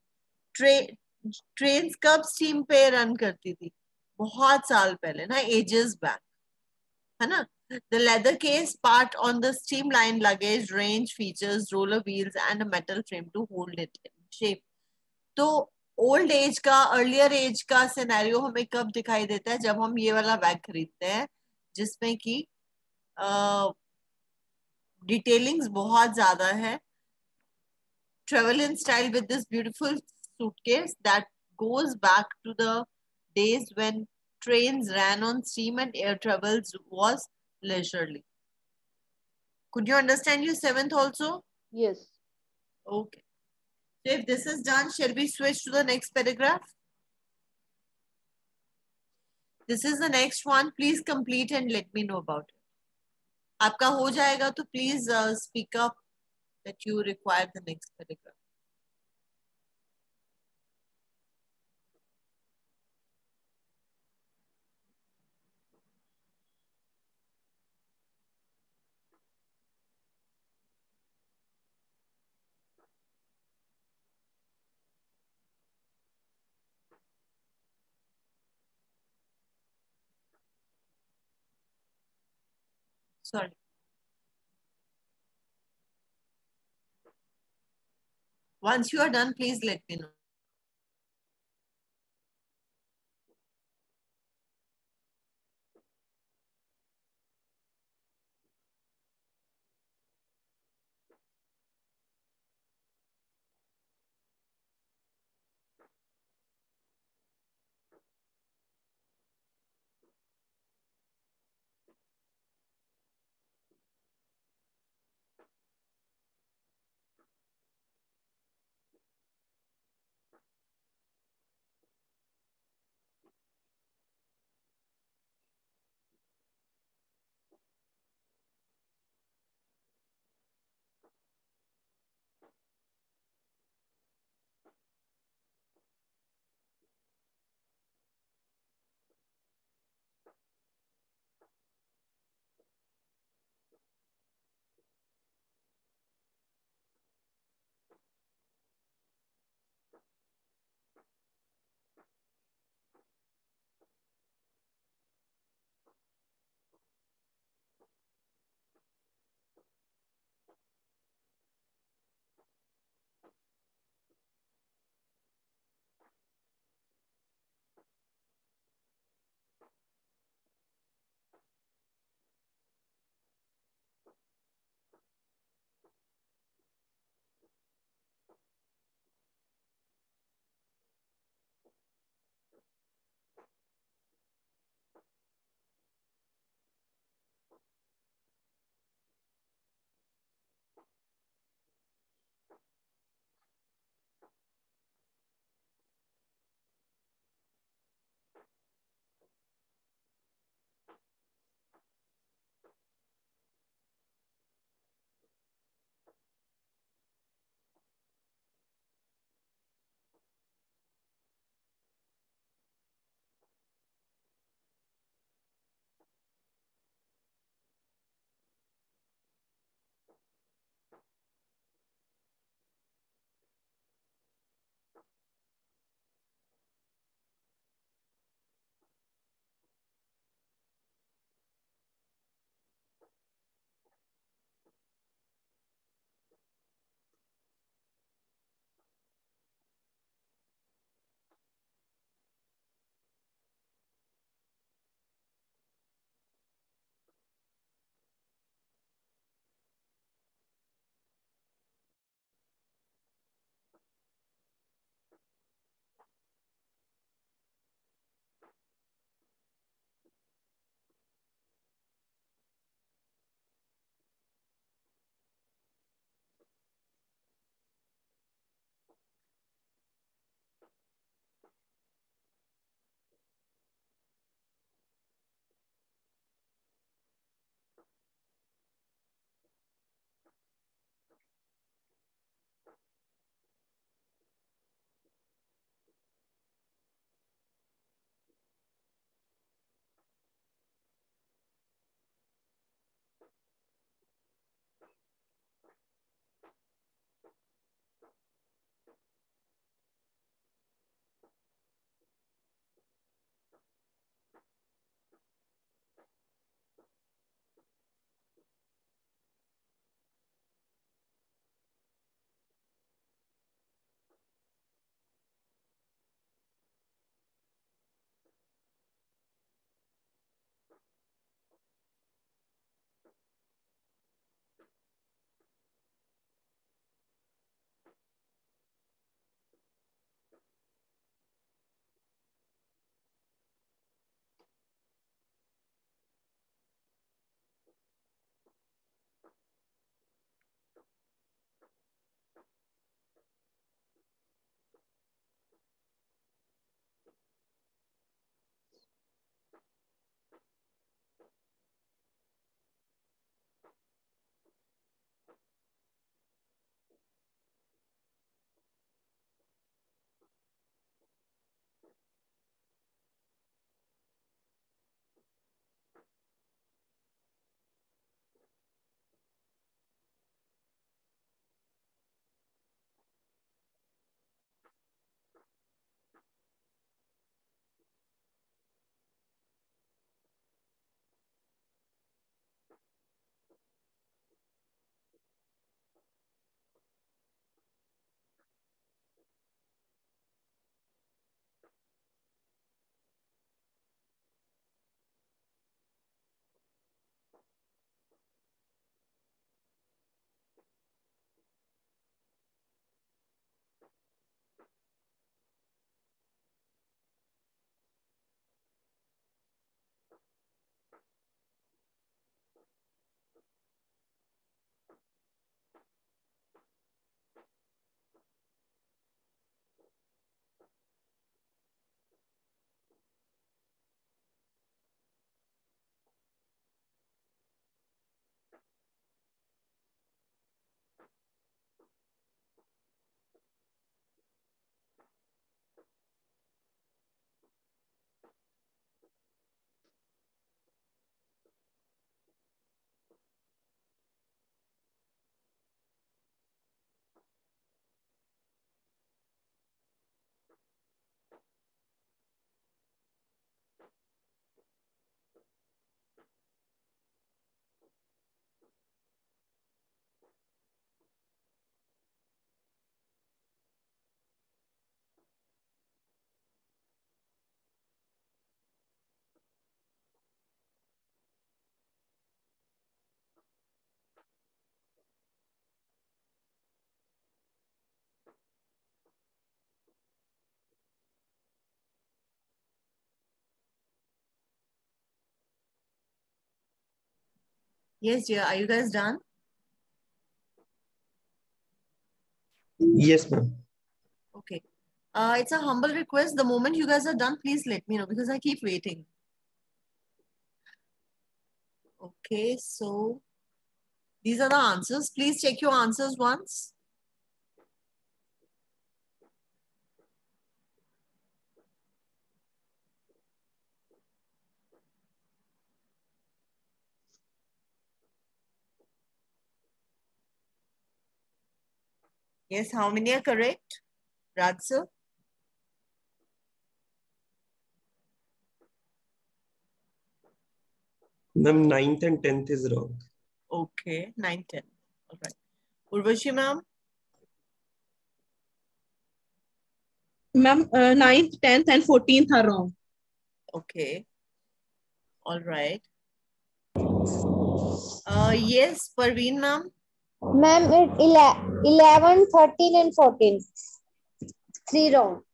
[SPEAKER 1] Trains कब steam पे run करती थी? बहुत साल पहले ना, एजेस बैक, है ना. The leather case part on the streamlined luggage range features roller wheels and a metal frame to hold it in shape. तो ओल्ड एज का, अर्लियर एज का सिनेरियो हमें कब दिखाई देता है? जब हम ये वाला बैग खरीदते हैं जिसमें कि डिटेलिंग्स बहुत ज्यादा है. Travel in style with this beautiful suitcase that goes back to the days when trains ran on steam and air travels was leisurely. Could you understand your seventh also?
[SPEAKER 2] Yes.
[SPEAKER 1] Okay. So if this is done, shall we switch to the next paragraph? This is the next one. Please complete and let me know about it. आपका हो जाएगा तो please speak up that you require the next paragraph. Sorry. Once you are done, please let me know. Yes, dear. Are you guys done?
[SPEAKER 5] Yes, ma'am.
[SPEAKER 1] Okay. It's a humble request. The moment you guys are done, please let me know because I keep waiting. Okay, so these are the answers. Please check your answers once. Yes, how many are correct? Raj sir?
[SPEAKER 5] Ma'am, 9th and 10th is wrong.
[SPEAKER 1] Okay, 9, 10. All right. Urvashi ma'am?
[SPEAKER 4] Ma'am, 9th, 10th and 14th are wrong.
[SPEAKER 1] Okay. All right. Yes, Parveen ma'am?
[SPEAKER 3] Ma'am, it 11, 13 and 14. 3 wrong.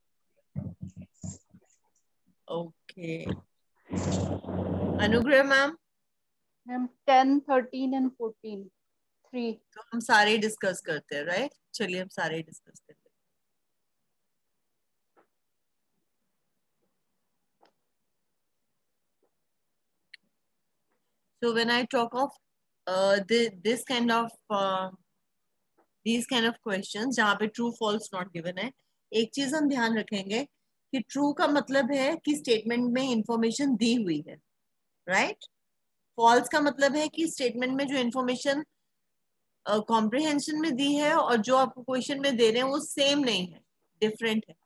[SPEAKER 1] Okay. Anugrah ma'am?
[SPEAKER 2] Ma'am, 10, 13 and 14. 3.
[SPEAKER 1] तो हम सारे discuss करते हैं, right? चलिए हम सारे discuss करते हैं. So when I talk of this kind of these kind of questions जहाँ पे true false not given है, एक चीज हम ध्यान रखेंगे कि true का मतलब है कि स्टेटमेंट में इंफॉर्मेशन दी हुई है, राइट? false का मतलब है कि स्टेटमेंट में जो इंफॉर्मेशन कॉम्प्रिहेंशन में दी है और जो आपको क्वेश्चन में दे रहे हैं वो सेम नहीं है, डिफरेंट है.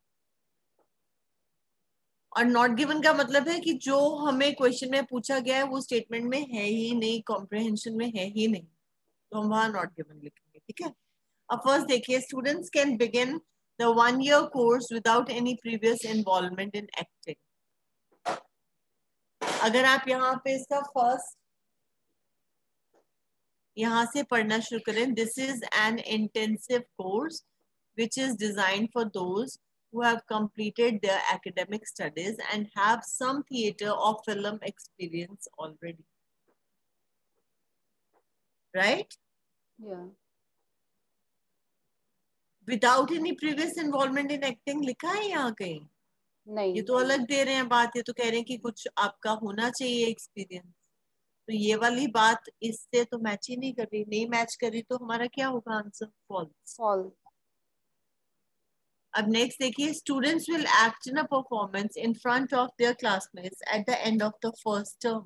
[SPEAKER 1] और नॉट गिवन का मतलब है कि जो हमें क्वेश्चन में पूछा गया है वो स्टेटमेंट में है ही नहीं, कॉम्प्रिहेंशन में है ही नहीं, तो हम वहां नॉट गिवन लिखेंगे. ठीक है. अब फर्स्ट देखिए, students can begin the 1 year course without any previous involvement in acting. अगर आप यहाँ पे इसका फर्स्ट यहाँ से पढ़ना शुरू करें, this is an intensive course which is designed for those who have completed their academic studies and have some theater or film experience already. Right?
[SPEAKER 2] Yeah.
[SPEAKER 1] Without any previous involvement in acting लिखा है यहाँ कहीं?
[SPEAKER 2] नहीं.
[SPEAKER 1] ये तो अलग दे रहे हैं बात. ये तो कह रहे हैं कि कुछ आपका होना चाहिए एक्सपीरियंस. तो ये वाली बात इससे तो मैच ही नहीं कर रही. नहीं मैच करी तो हमारा क्या होगा आंसर? फॉल्स.
[SPEAKER 2] False.
[SPEAKER 1] अब नेक्स्ट देखिए, students will act in a performance in front of their classmates at the end of the first term.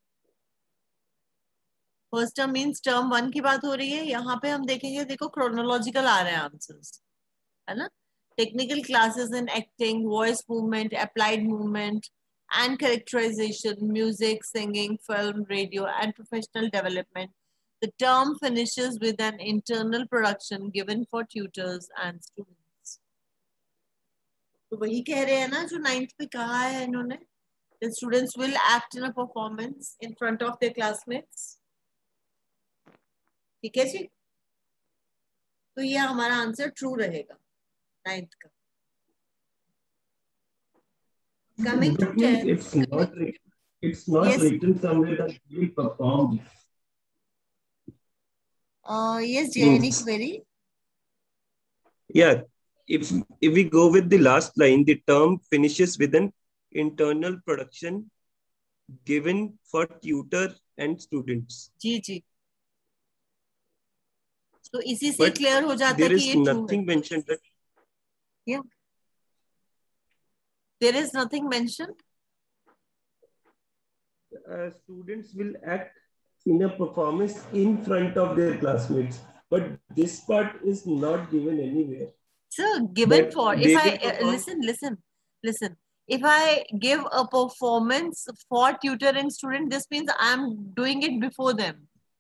[SPEAKER 1] First term means term 1 की बात हो रही है. यहाँ पे हम देखेंगे, देखो क्रोनोलॉजिकल आ रहे हैं आंसर्स, है ना? Technical classes in acting, voice movement, applied movement and characterisation, music, singing, film, radio and professional development. The term finishes with an internal production given for tutors and students. तो वही कह रहे हैं ना जो 9th पे कहा है इन्होंने. The students will act in a performance in front of their classmates. ठीक है जी. तो ये हमारा आंसर ट्रू रहेगा 9th का. Coming to 10th.
[SPEAKER 5] It's not
[SPEAKER 1] Yes.
[SPEAKER 5] written somewhere that we perform.
[SPEAKER 1] Yes, dear. Any query?
[SPEAKER 5] Yeah. If we go with the last line, the term finishes with an internal production given for tutor and students.
[SPEAKER 1] जी जी. तो इसी से clear हो जाता है कि ये true है.
[SPEAKER 5] There is nothing mentioned that.
[SPEAKER 1] Yeah. There is nothing mentioned.
[SPEAKER 5] Students will act in a performance in front of their classmates, but this part is not given anywhere.
[SPEAKER 1] So given
[SPEAKER 5] But
[SPEAKER 1] for,
[SPEAKER 5] they
[SPEAKER 1] if I
[SPEAKER 5] will perform-
[SPEAKER 1] listen. If I give a performance for tutor and student, this means I'm doing it before them.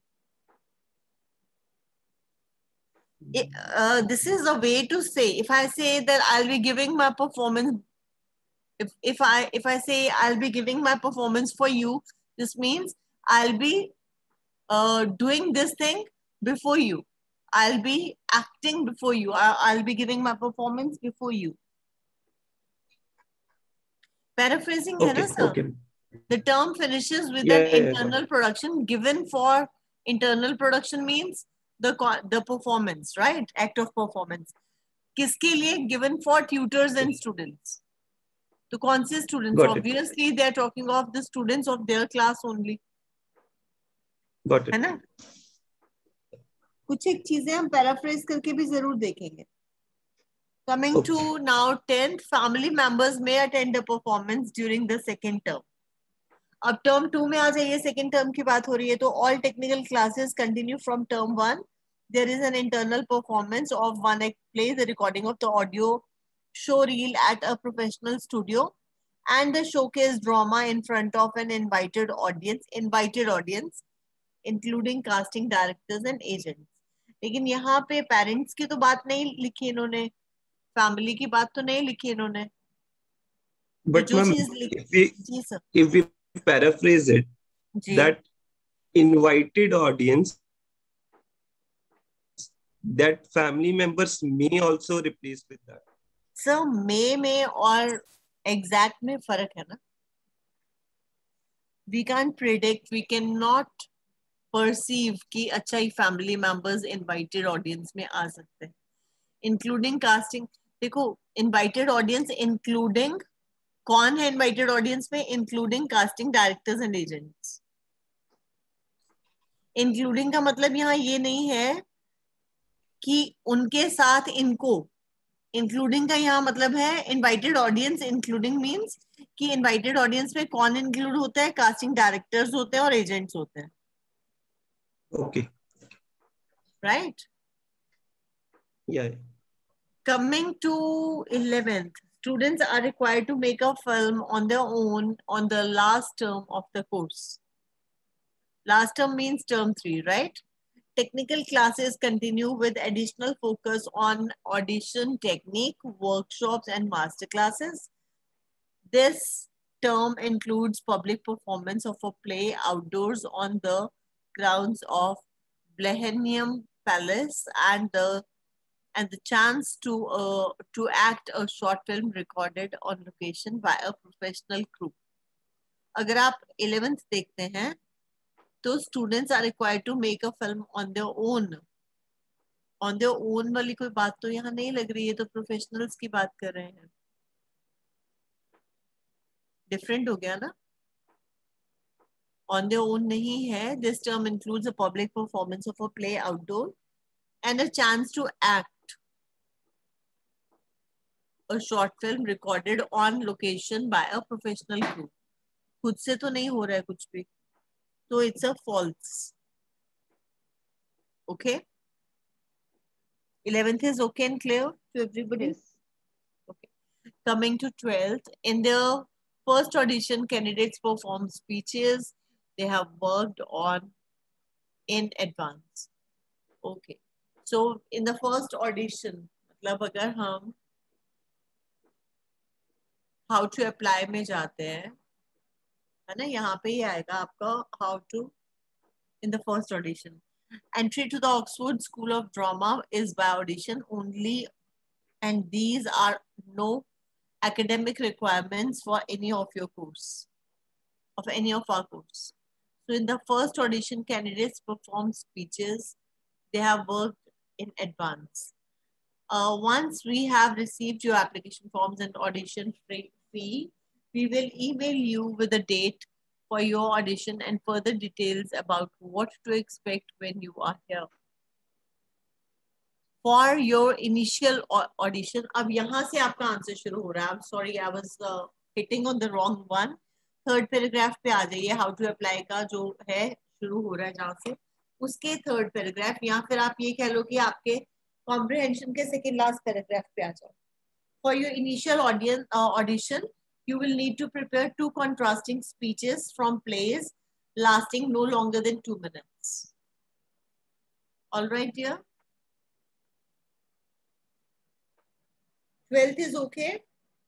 [SPEAKER 1] This is a way to say. If I say that I'll be giving my performance, if I say I'll be giving my performance for you, this means I'll be doing this thing before you. I'll be acting before you. I'll be giving my performance before you. Paraphrasing है ना sir?
[SPEAKER 5] Okay.
[SPEAKER 1] The term finishes with
[SPEAKER 5] Yeah,
[SPEAKER 1] an
[SPEAKER 5] yeah,
[SPEAKER 1] internal production given for Internal production means the performance, right? Act of performance. किसके लिए? Given for tutors and students. तो कौन से students?
[SPEAKER 5] Got it.
[SPEAKER 1] Obviously they are talking of the students of their class only.
[SPEAKER 5] Got it.
[SPEAKER 1] है ना? कुछ एक चीजें हम पैराफ्रेज करके भी जरूर देखेंगे. Coming
[SPEAKER 5] Okay.
[SPEAKER 1] to now 10th, family members may attend a performance during the second term. अब टर्म 2 में आ जाइए, सेकेंड टर्म की बात हो रही है. तो all technical classes continue from term 1. There is an internal performance of one act play, the recording of the audio show reel at a professional studio, and the showcase drama in front of an invited audience, including casting directors and agents. लेकिन यहाँ पे parents की तो बात नहीं लिखी इन्होंने, family की बात तो नहीं लिखी इन्होंने.
[SPEAKER 5] But
[SPEAKER 1] जो
[SPEAKER 5] ma'am,
[SPEAKER 1] चीज जी sir,
[SPEAKER 5] if we paraphrase it,
[SPEAKER 1] जी
[SPEAKER 5] that invited audience, that family members may also replace with that.
[SPEAKER 1] Sir may में और एग्जैक्ट में फर्क है ना. We can predict, we can not perceive कि अच्छा ही फैमिली मेंबर्स इनवाइटेड ऑडियंस में आ सकते हैं. इंक्लूडिंग कास्टिंग, देखो इनवाइटेड ऑडियंस इंक्लूडिंग कौन है? इनवाइटेड ऑडियंस में including casting directors and agents. Including का मतलब यहाँ ये नहीं है कि उनके साथ इनको, इंक्लूडिंग का यहाँ मतलब है इनवाइटेड ऑडियंस. इंक्लूडिंग मींस कि इनवाइटेड ऑडियंस में कौन इंक्लूड होता है? कास्टिंग डायरेक्टर्स होते हैं और एजेंट्स होते हैं.
[SPEAKER 5] Okay.
[SPEAKER 1] Right.
[SPEAKER 5] Yeah.
[SPEAKER 1] Coming to 11th, students are required to make a film on their own on the last term of the course. Last term means term 3, right? Technical classes continue with additional focus on audition technique, workshops, and master classes. This term includes public performance of a play outdoors on the grounds of Blenheim Palace and the chance to act a short film recorded on location by a professional crew. अगर आप 11th देखते हैं तो students are required to make a film on their own. On their own वाली कोई बात तो यहाँ नहीं लग रही है, तो professionals की बात कर रहे हैं. Different हो गया ना? On their own नहीं है. This term includes a public performance of a play outdoor and a chance to act a short film recorded on location by a professional crew. खुद से तो नहीं हो रहा है कुछ भी, तो it's a false. Okay. 11th is okay and clear to everybody?
[SPEAKER 2] Yes.
[SPEAKER 1] Okay. Coming to 12th, in their first audition, candidates perform speeches they have worked on in advance. Okay. So in the first audition, मतलब अगर हम how to apply में जाते हैं, है ना, यहाँ पे ही आएगा आपका how to in the first audition. Entry to the Oxford School of Drama is by audition only, and these are no academic requirements for any of your course, of any of our course. So in the first audition, candidates perform speeches they have worked in advance. Once we have received your application forms and audition fee, we will email you with a date for your audition and further details about what to expect when you are here. For your initial audition, अब यहाँ से आपका answer शुरू हो रहा है. I'm sorry, I was hitting on the wrong one. Third paragraph पे आ जाइए. हाउ टू अप्लाई का जो है शुरू हो रहा है जहाँ से, उसके थर्ड पैराग्राफ, या फिर आप ये कह लो कि आपके कॉम्प्रिहेंशन के सेकेंड लास्ट पैराग्राफ पे आ जाओ. For your initial audition, you will need to prepare 2 contrasting speeches from plays lasting no longer than 2 minutes. All right, dear? 12th is okay?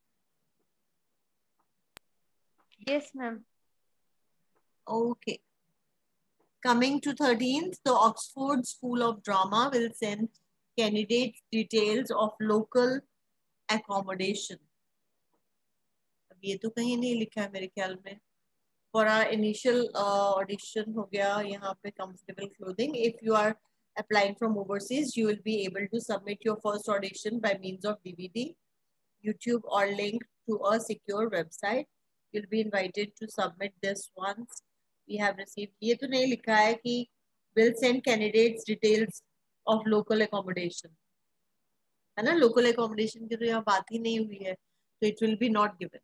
[SPEAKER 3] Yes, ma'am.
[SPEAKER 1] Okay. Coming to 13th, the Oxford School of Drama will send candidates details of local accommodation. अब ये तो कहीं नहीं लिखा है मेरे ख्याल में. For our initial audition हो गया यहाँ पे comfortable clothing. If you are applying from overseas, you will be able to submit your first audition by means of DVD, YouTube, or link to a secure website. You'll be invited to submit this once we have received. ये तो नहीं लिखा है कि will send candidates details of local accommodation. है ना, local accommodation की तो यहाँ बात ही नहीं हुई है, so it will be not given.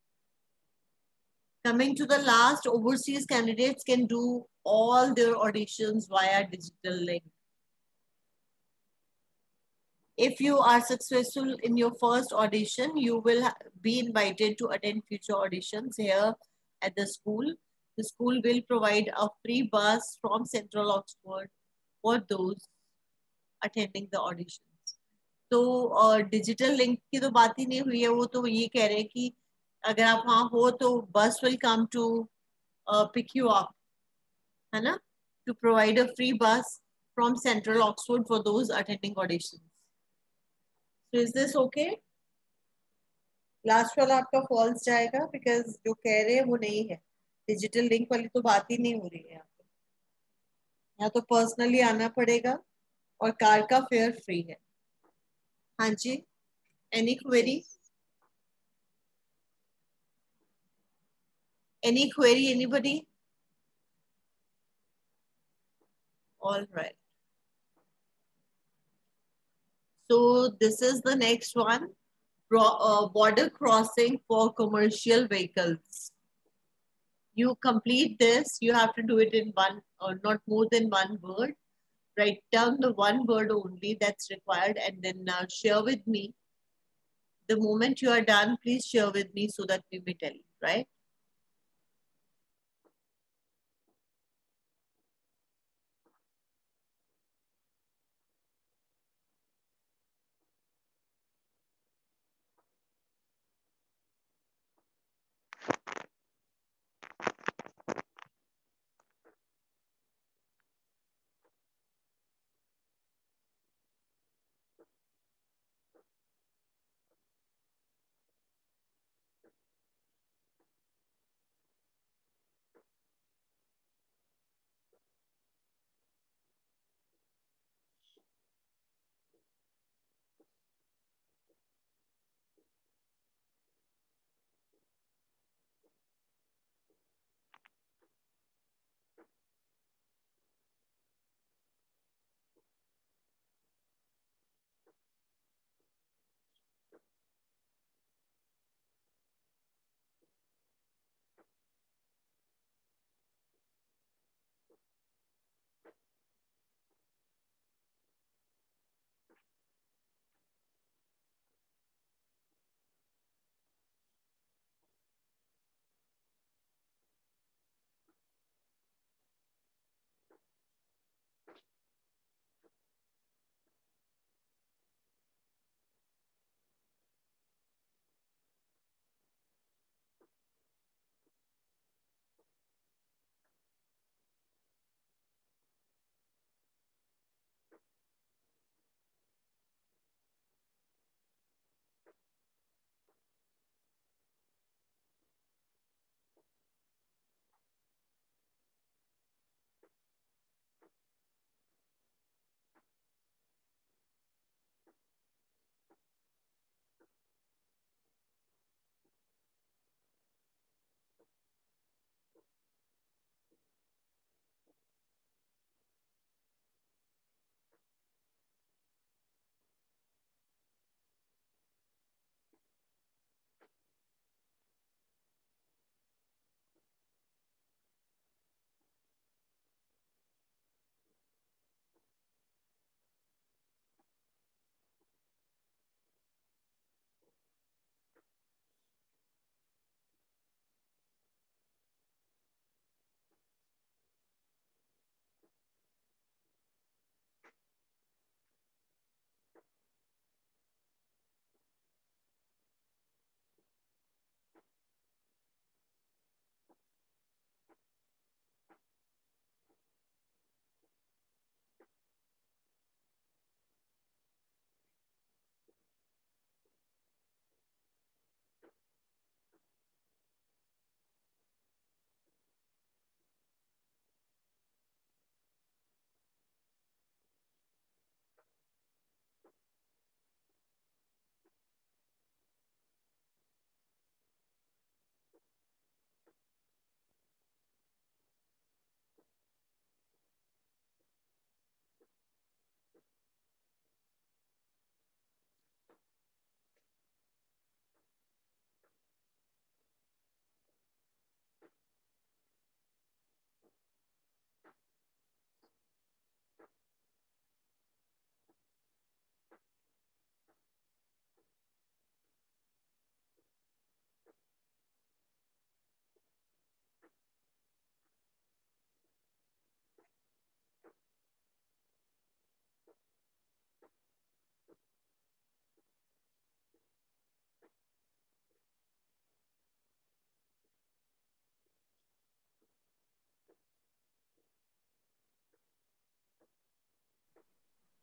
[SPEAKER 1] Coming to the last, overseas candidates can do all their auditions via digital link. If you are successful in your first audition, you will be invited to attend future auditions here at the school. The school will provide a free bus from Central Oxford for those attending the auditions. तो digital link की तो बात ही नहीं हुई है, वो तो ये कह रहे हैं कि अगर आप वहाँ हो तो bus will come to pick you up, है ना, to provide a free bus from central Oxford for those attending auditions. So is this okay? Last वाला आपका फॉल्स जाएगा बिकॉज जो कह रहे हैं वो नहीं है. डिजिटल लिंक वाली तो बात ही नहीं हो रही है यहाँ पे. यहाँ तो पर्सनली आना पड़ेगा और कार का फेयर फ्री है. हाँ जी, any query? Any query, anybody? All right. So this is the next one, border crossing for commercial vehicles. You complete this, you have to do it in one or not more than one word. Write down the one word only that's required and then share with me. The moment you are done, please share with me so that we may tell you, right?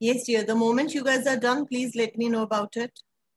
[SPEAKER 1] Yes, dear. The moment you guys are done, please let me know about it.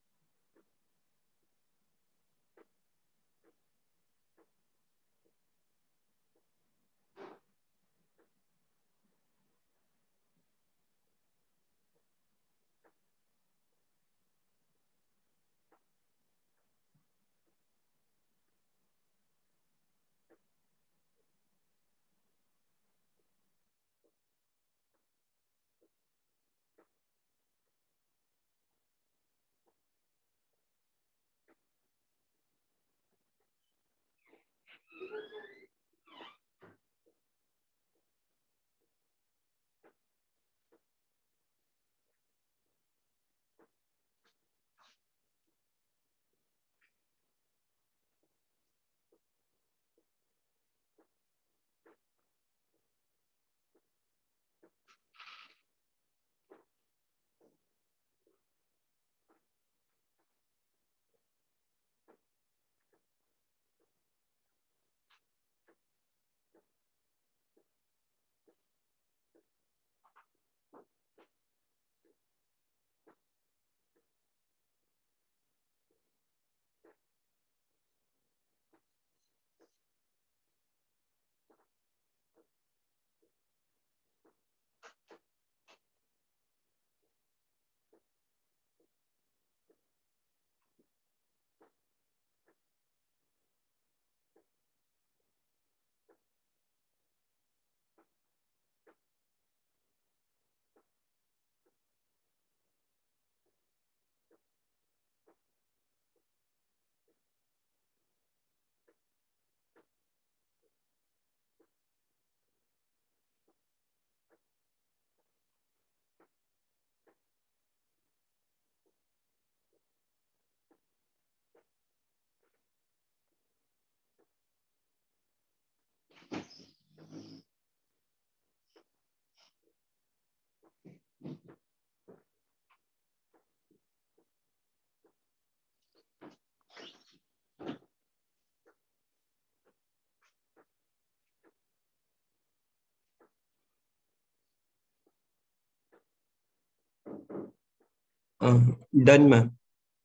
[SPEAKER 5] Done, ma'am.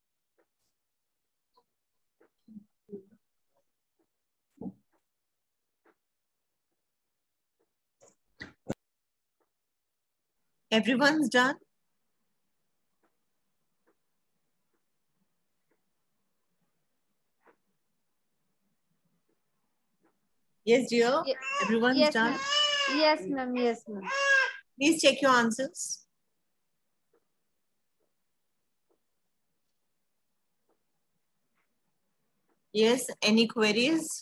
[SPEAKER 1] Everyone's done? Yes, dear.
[SPEAKER 3] Ye-
[SPEAKER 1] Everyone's
[SPEAKER 3] Yes,
[SPEAKER 1] done?
[SPEAKER 3] ma'am. Yes, ma'am. Yes, ma'am.
[SPEAKER 1] Please check your answers. Yes, any queries?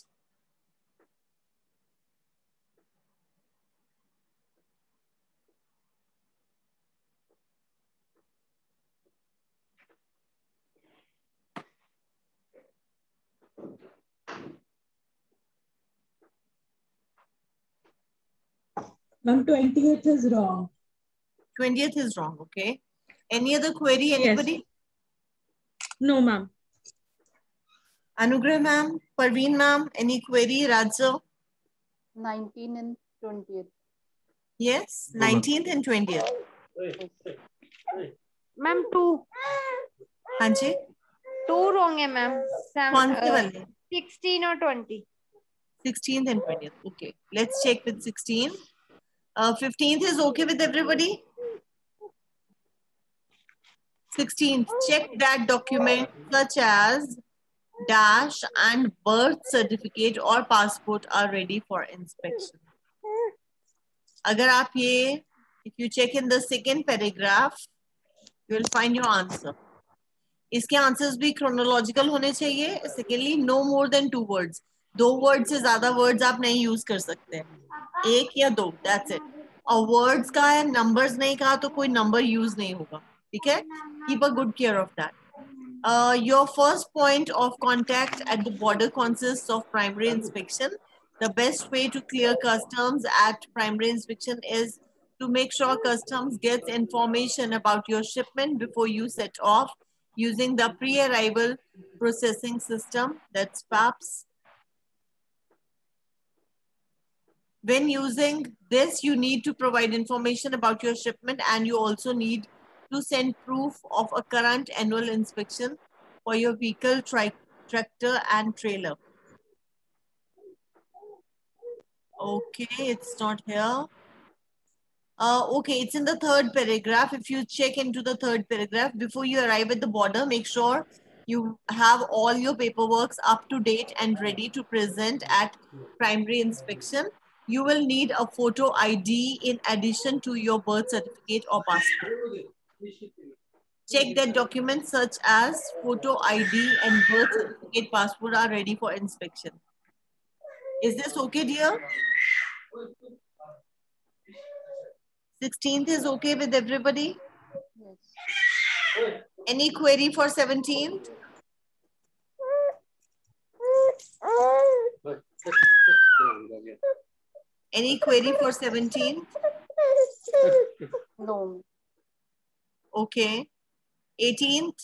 [SPEAKER 4] Ma'am, 20th is wrong.
[SPEAKER 1] 20th is wrong, okay. Any other query, anybody?
[SPEAKER 4] No, ma'am.
[SPEAKER 1] Anugrah ma'am, Parveen ma'am, any query, Rajzo?
[SPEAKER 2] 19 and 20th.
[SPEAKER 1] Yes,
[SPEAKER 5] No, ma'am.
[SPEAKER 1] 19th and 20th.
[SPEAKER 3] Ma'am, two.
[SPEAKER 1] हाँ जी,
[SPEAKER 3] Two wrong है, ma'am.
[SPEAKER 1] कौन से वाले?
[SPEAKER 3] 16 or 20.
[SPEAKER 1] 16th and 20th. Okay, let's check with 16. 15th is okay with everybody? 16th, check that document such as dash and birth certificate or passport are ready for inspection. अगर आप ये, if you check in the second paragraph, you will find your answer. इसके answers भी chronological होने चाहिए. Secondly, no more than 2 words. 2 words से ज्यादा words आप नहीं use कर सकते. 1 या 2, that's it. और words का है, numbers नहीं कहा तो कोई number use नहीं होगा. ठीक है? Keep a good care of that. Your first point of contact at the border consists of primary inspection. The best way to clear customs at primary inspection is to make sure customs gets information about your shipment before you set off using the pre-arrival processing system, that's PAPS. When using this, you need to provide information about your shipment, and you also need to send proof of a current annual inspection for your vehicle, tractor and trailer. Okay, it's not here. Okay, it's in the third paragraph. If you check into the third paragraph, before you arrive at the border, make sure you have all your paperwork up to date and ready to present at primary inspection. You will need a photo ID in addition to your birth certificate or passport. Check that documents such as photo ID and birth certificate passport are ready for inspection. Is this okay, dear? 16th is okay with everybody?
[SPEAKER 2] Yes.
[SPEAKER 1] Any query for 17th? Any query for 17th?
[SPEAKER 2] No.
[SPEAKER 1] Okay. 18th?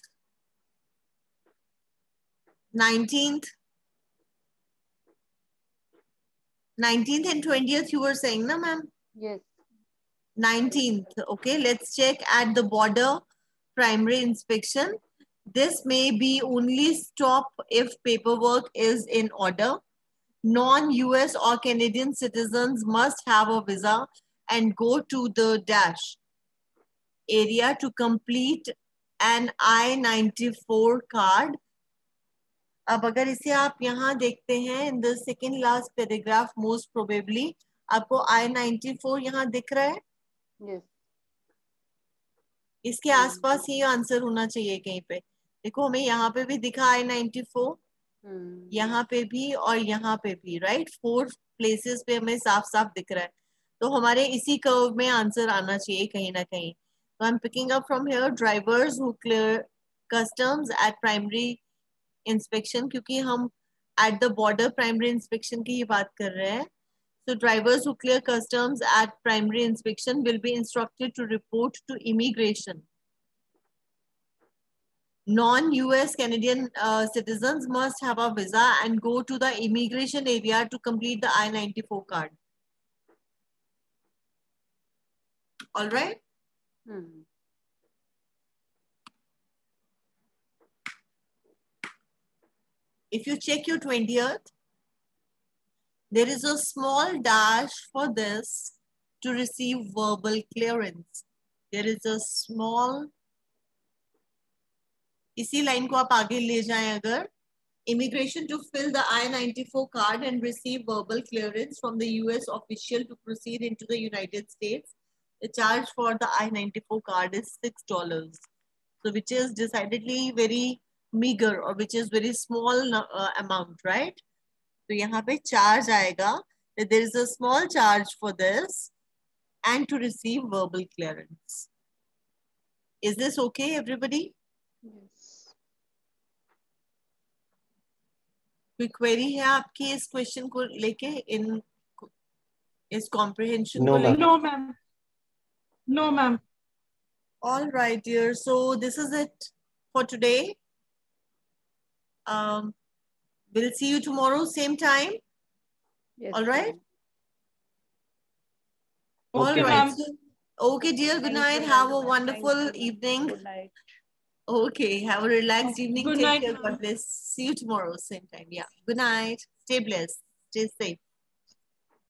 [SPEAKER 1] 19th? 19th and 20th you were saying, na ma'am?
[SPEAKER 2] Yes.
[SPEAKER 1] 19th. Okay, let's check at the border primary inspection. This may be only stop if paperwork is in order. Non-US or Canadian citizens must have a visa and go to the dash area to complete an I-94 card. अब अगर इसे आप यहाँ देखते हैं in the second last paragraph, most probably आपको I-94 यहाँ दिख रहा है.
[SPEAKER 2] Yes.
[SPEAKER 1] इसके आसपास ही आंसर होना चाहिए कहीं पे. देखो हमें यहाँ पे भी दिखा I-94, यहाँ पे भी और यहाँ पे भी, राइट. 4 प्लेसेस पे हमें साफ साफ दिख रहा है. तो हमारे इसी कर्व में आंसर आना चाहिए कहीं ना कहीं. तो I am picking up from here drivers who clear customs at primary inspection, क्योंकि हम at the border primary inspection की ही बात कर रहे हैं. So drivers who clear customs at primary inspection will be instructed to report to immigration. Non-US Canadian citizens must have a visa and go to the immigration area to complete the I-94 card. All right? If you check your 20th, there is a small dash for this to receive verbal clearance. There is a small, इसी line को आप आगे ले जाएं अगर, immigration to fill the I-94 card and receive verbal clearance from the US official to proceed into the United States. The charge for the I-94 card is $6. So which is decidedly very meager, or which is very small amount, right? तो यहाँ पे charge आएगा, that there is a small charge for this and to receive verbal clearance. Is this okay, everybody?
[SPEAKER 2] Yes.
[SPEAKER 1] कोई query है आपकी इस question को लेके, in इस comprehension
[SPEAKER 5] No,
[SPEAKER 1] को लेके?
[SPEAKER 4] No, ma'am. No, ma'am.
[SPEAKER 1] All right, dear. So this is it for today. We'll see you tomorrow, same time.
[SPEAKER 2] Yes.
[SPEAKER 1] All right?
[SPEAKER 4] Okay,
[SPEAKER 1] All right.
[SPEAKER 4] ma'am.
[SPEAKER 1] Okay, dear. Good night. Have a wonderful evening.
[SPEAKER 2] Good night.
[SPEAKER 1] Okay. Have a relaxed evening.
[SPEAKER 4] Good
[SPEAKER 1] Take
[SPEAKER 4] night,
[SPEAKER 1] care.
[SPEAKER 4] ma'am.
[SPEAKER 1] God bless. See you tomorrow, same time. Yeah. Good night. Stay blessed. Stay safe.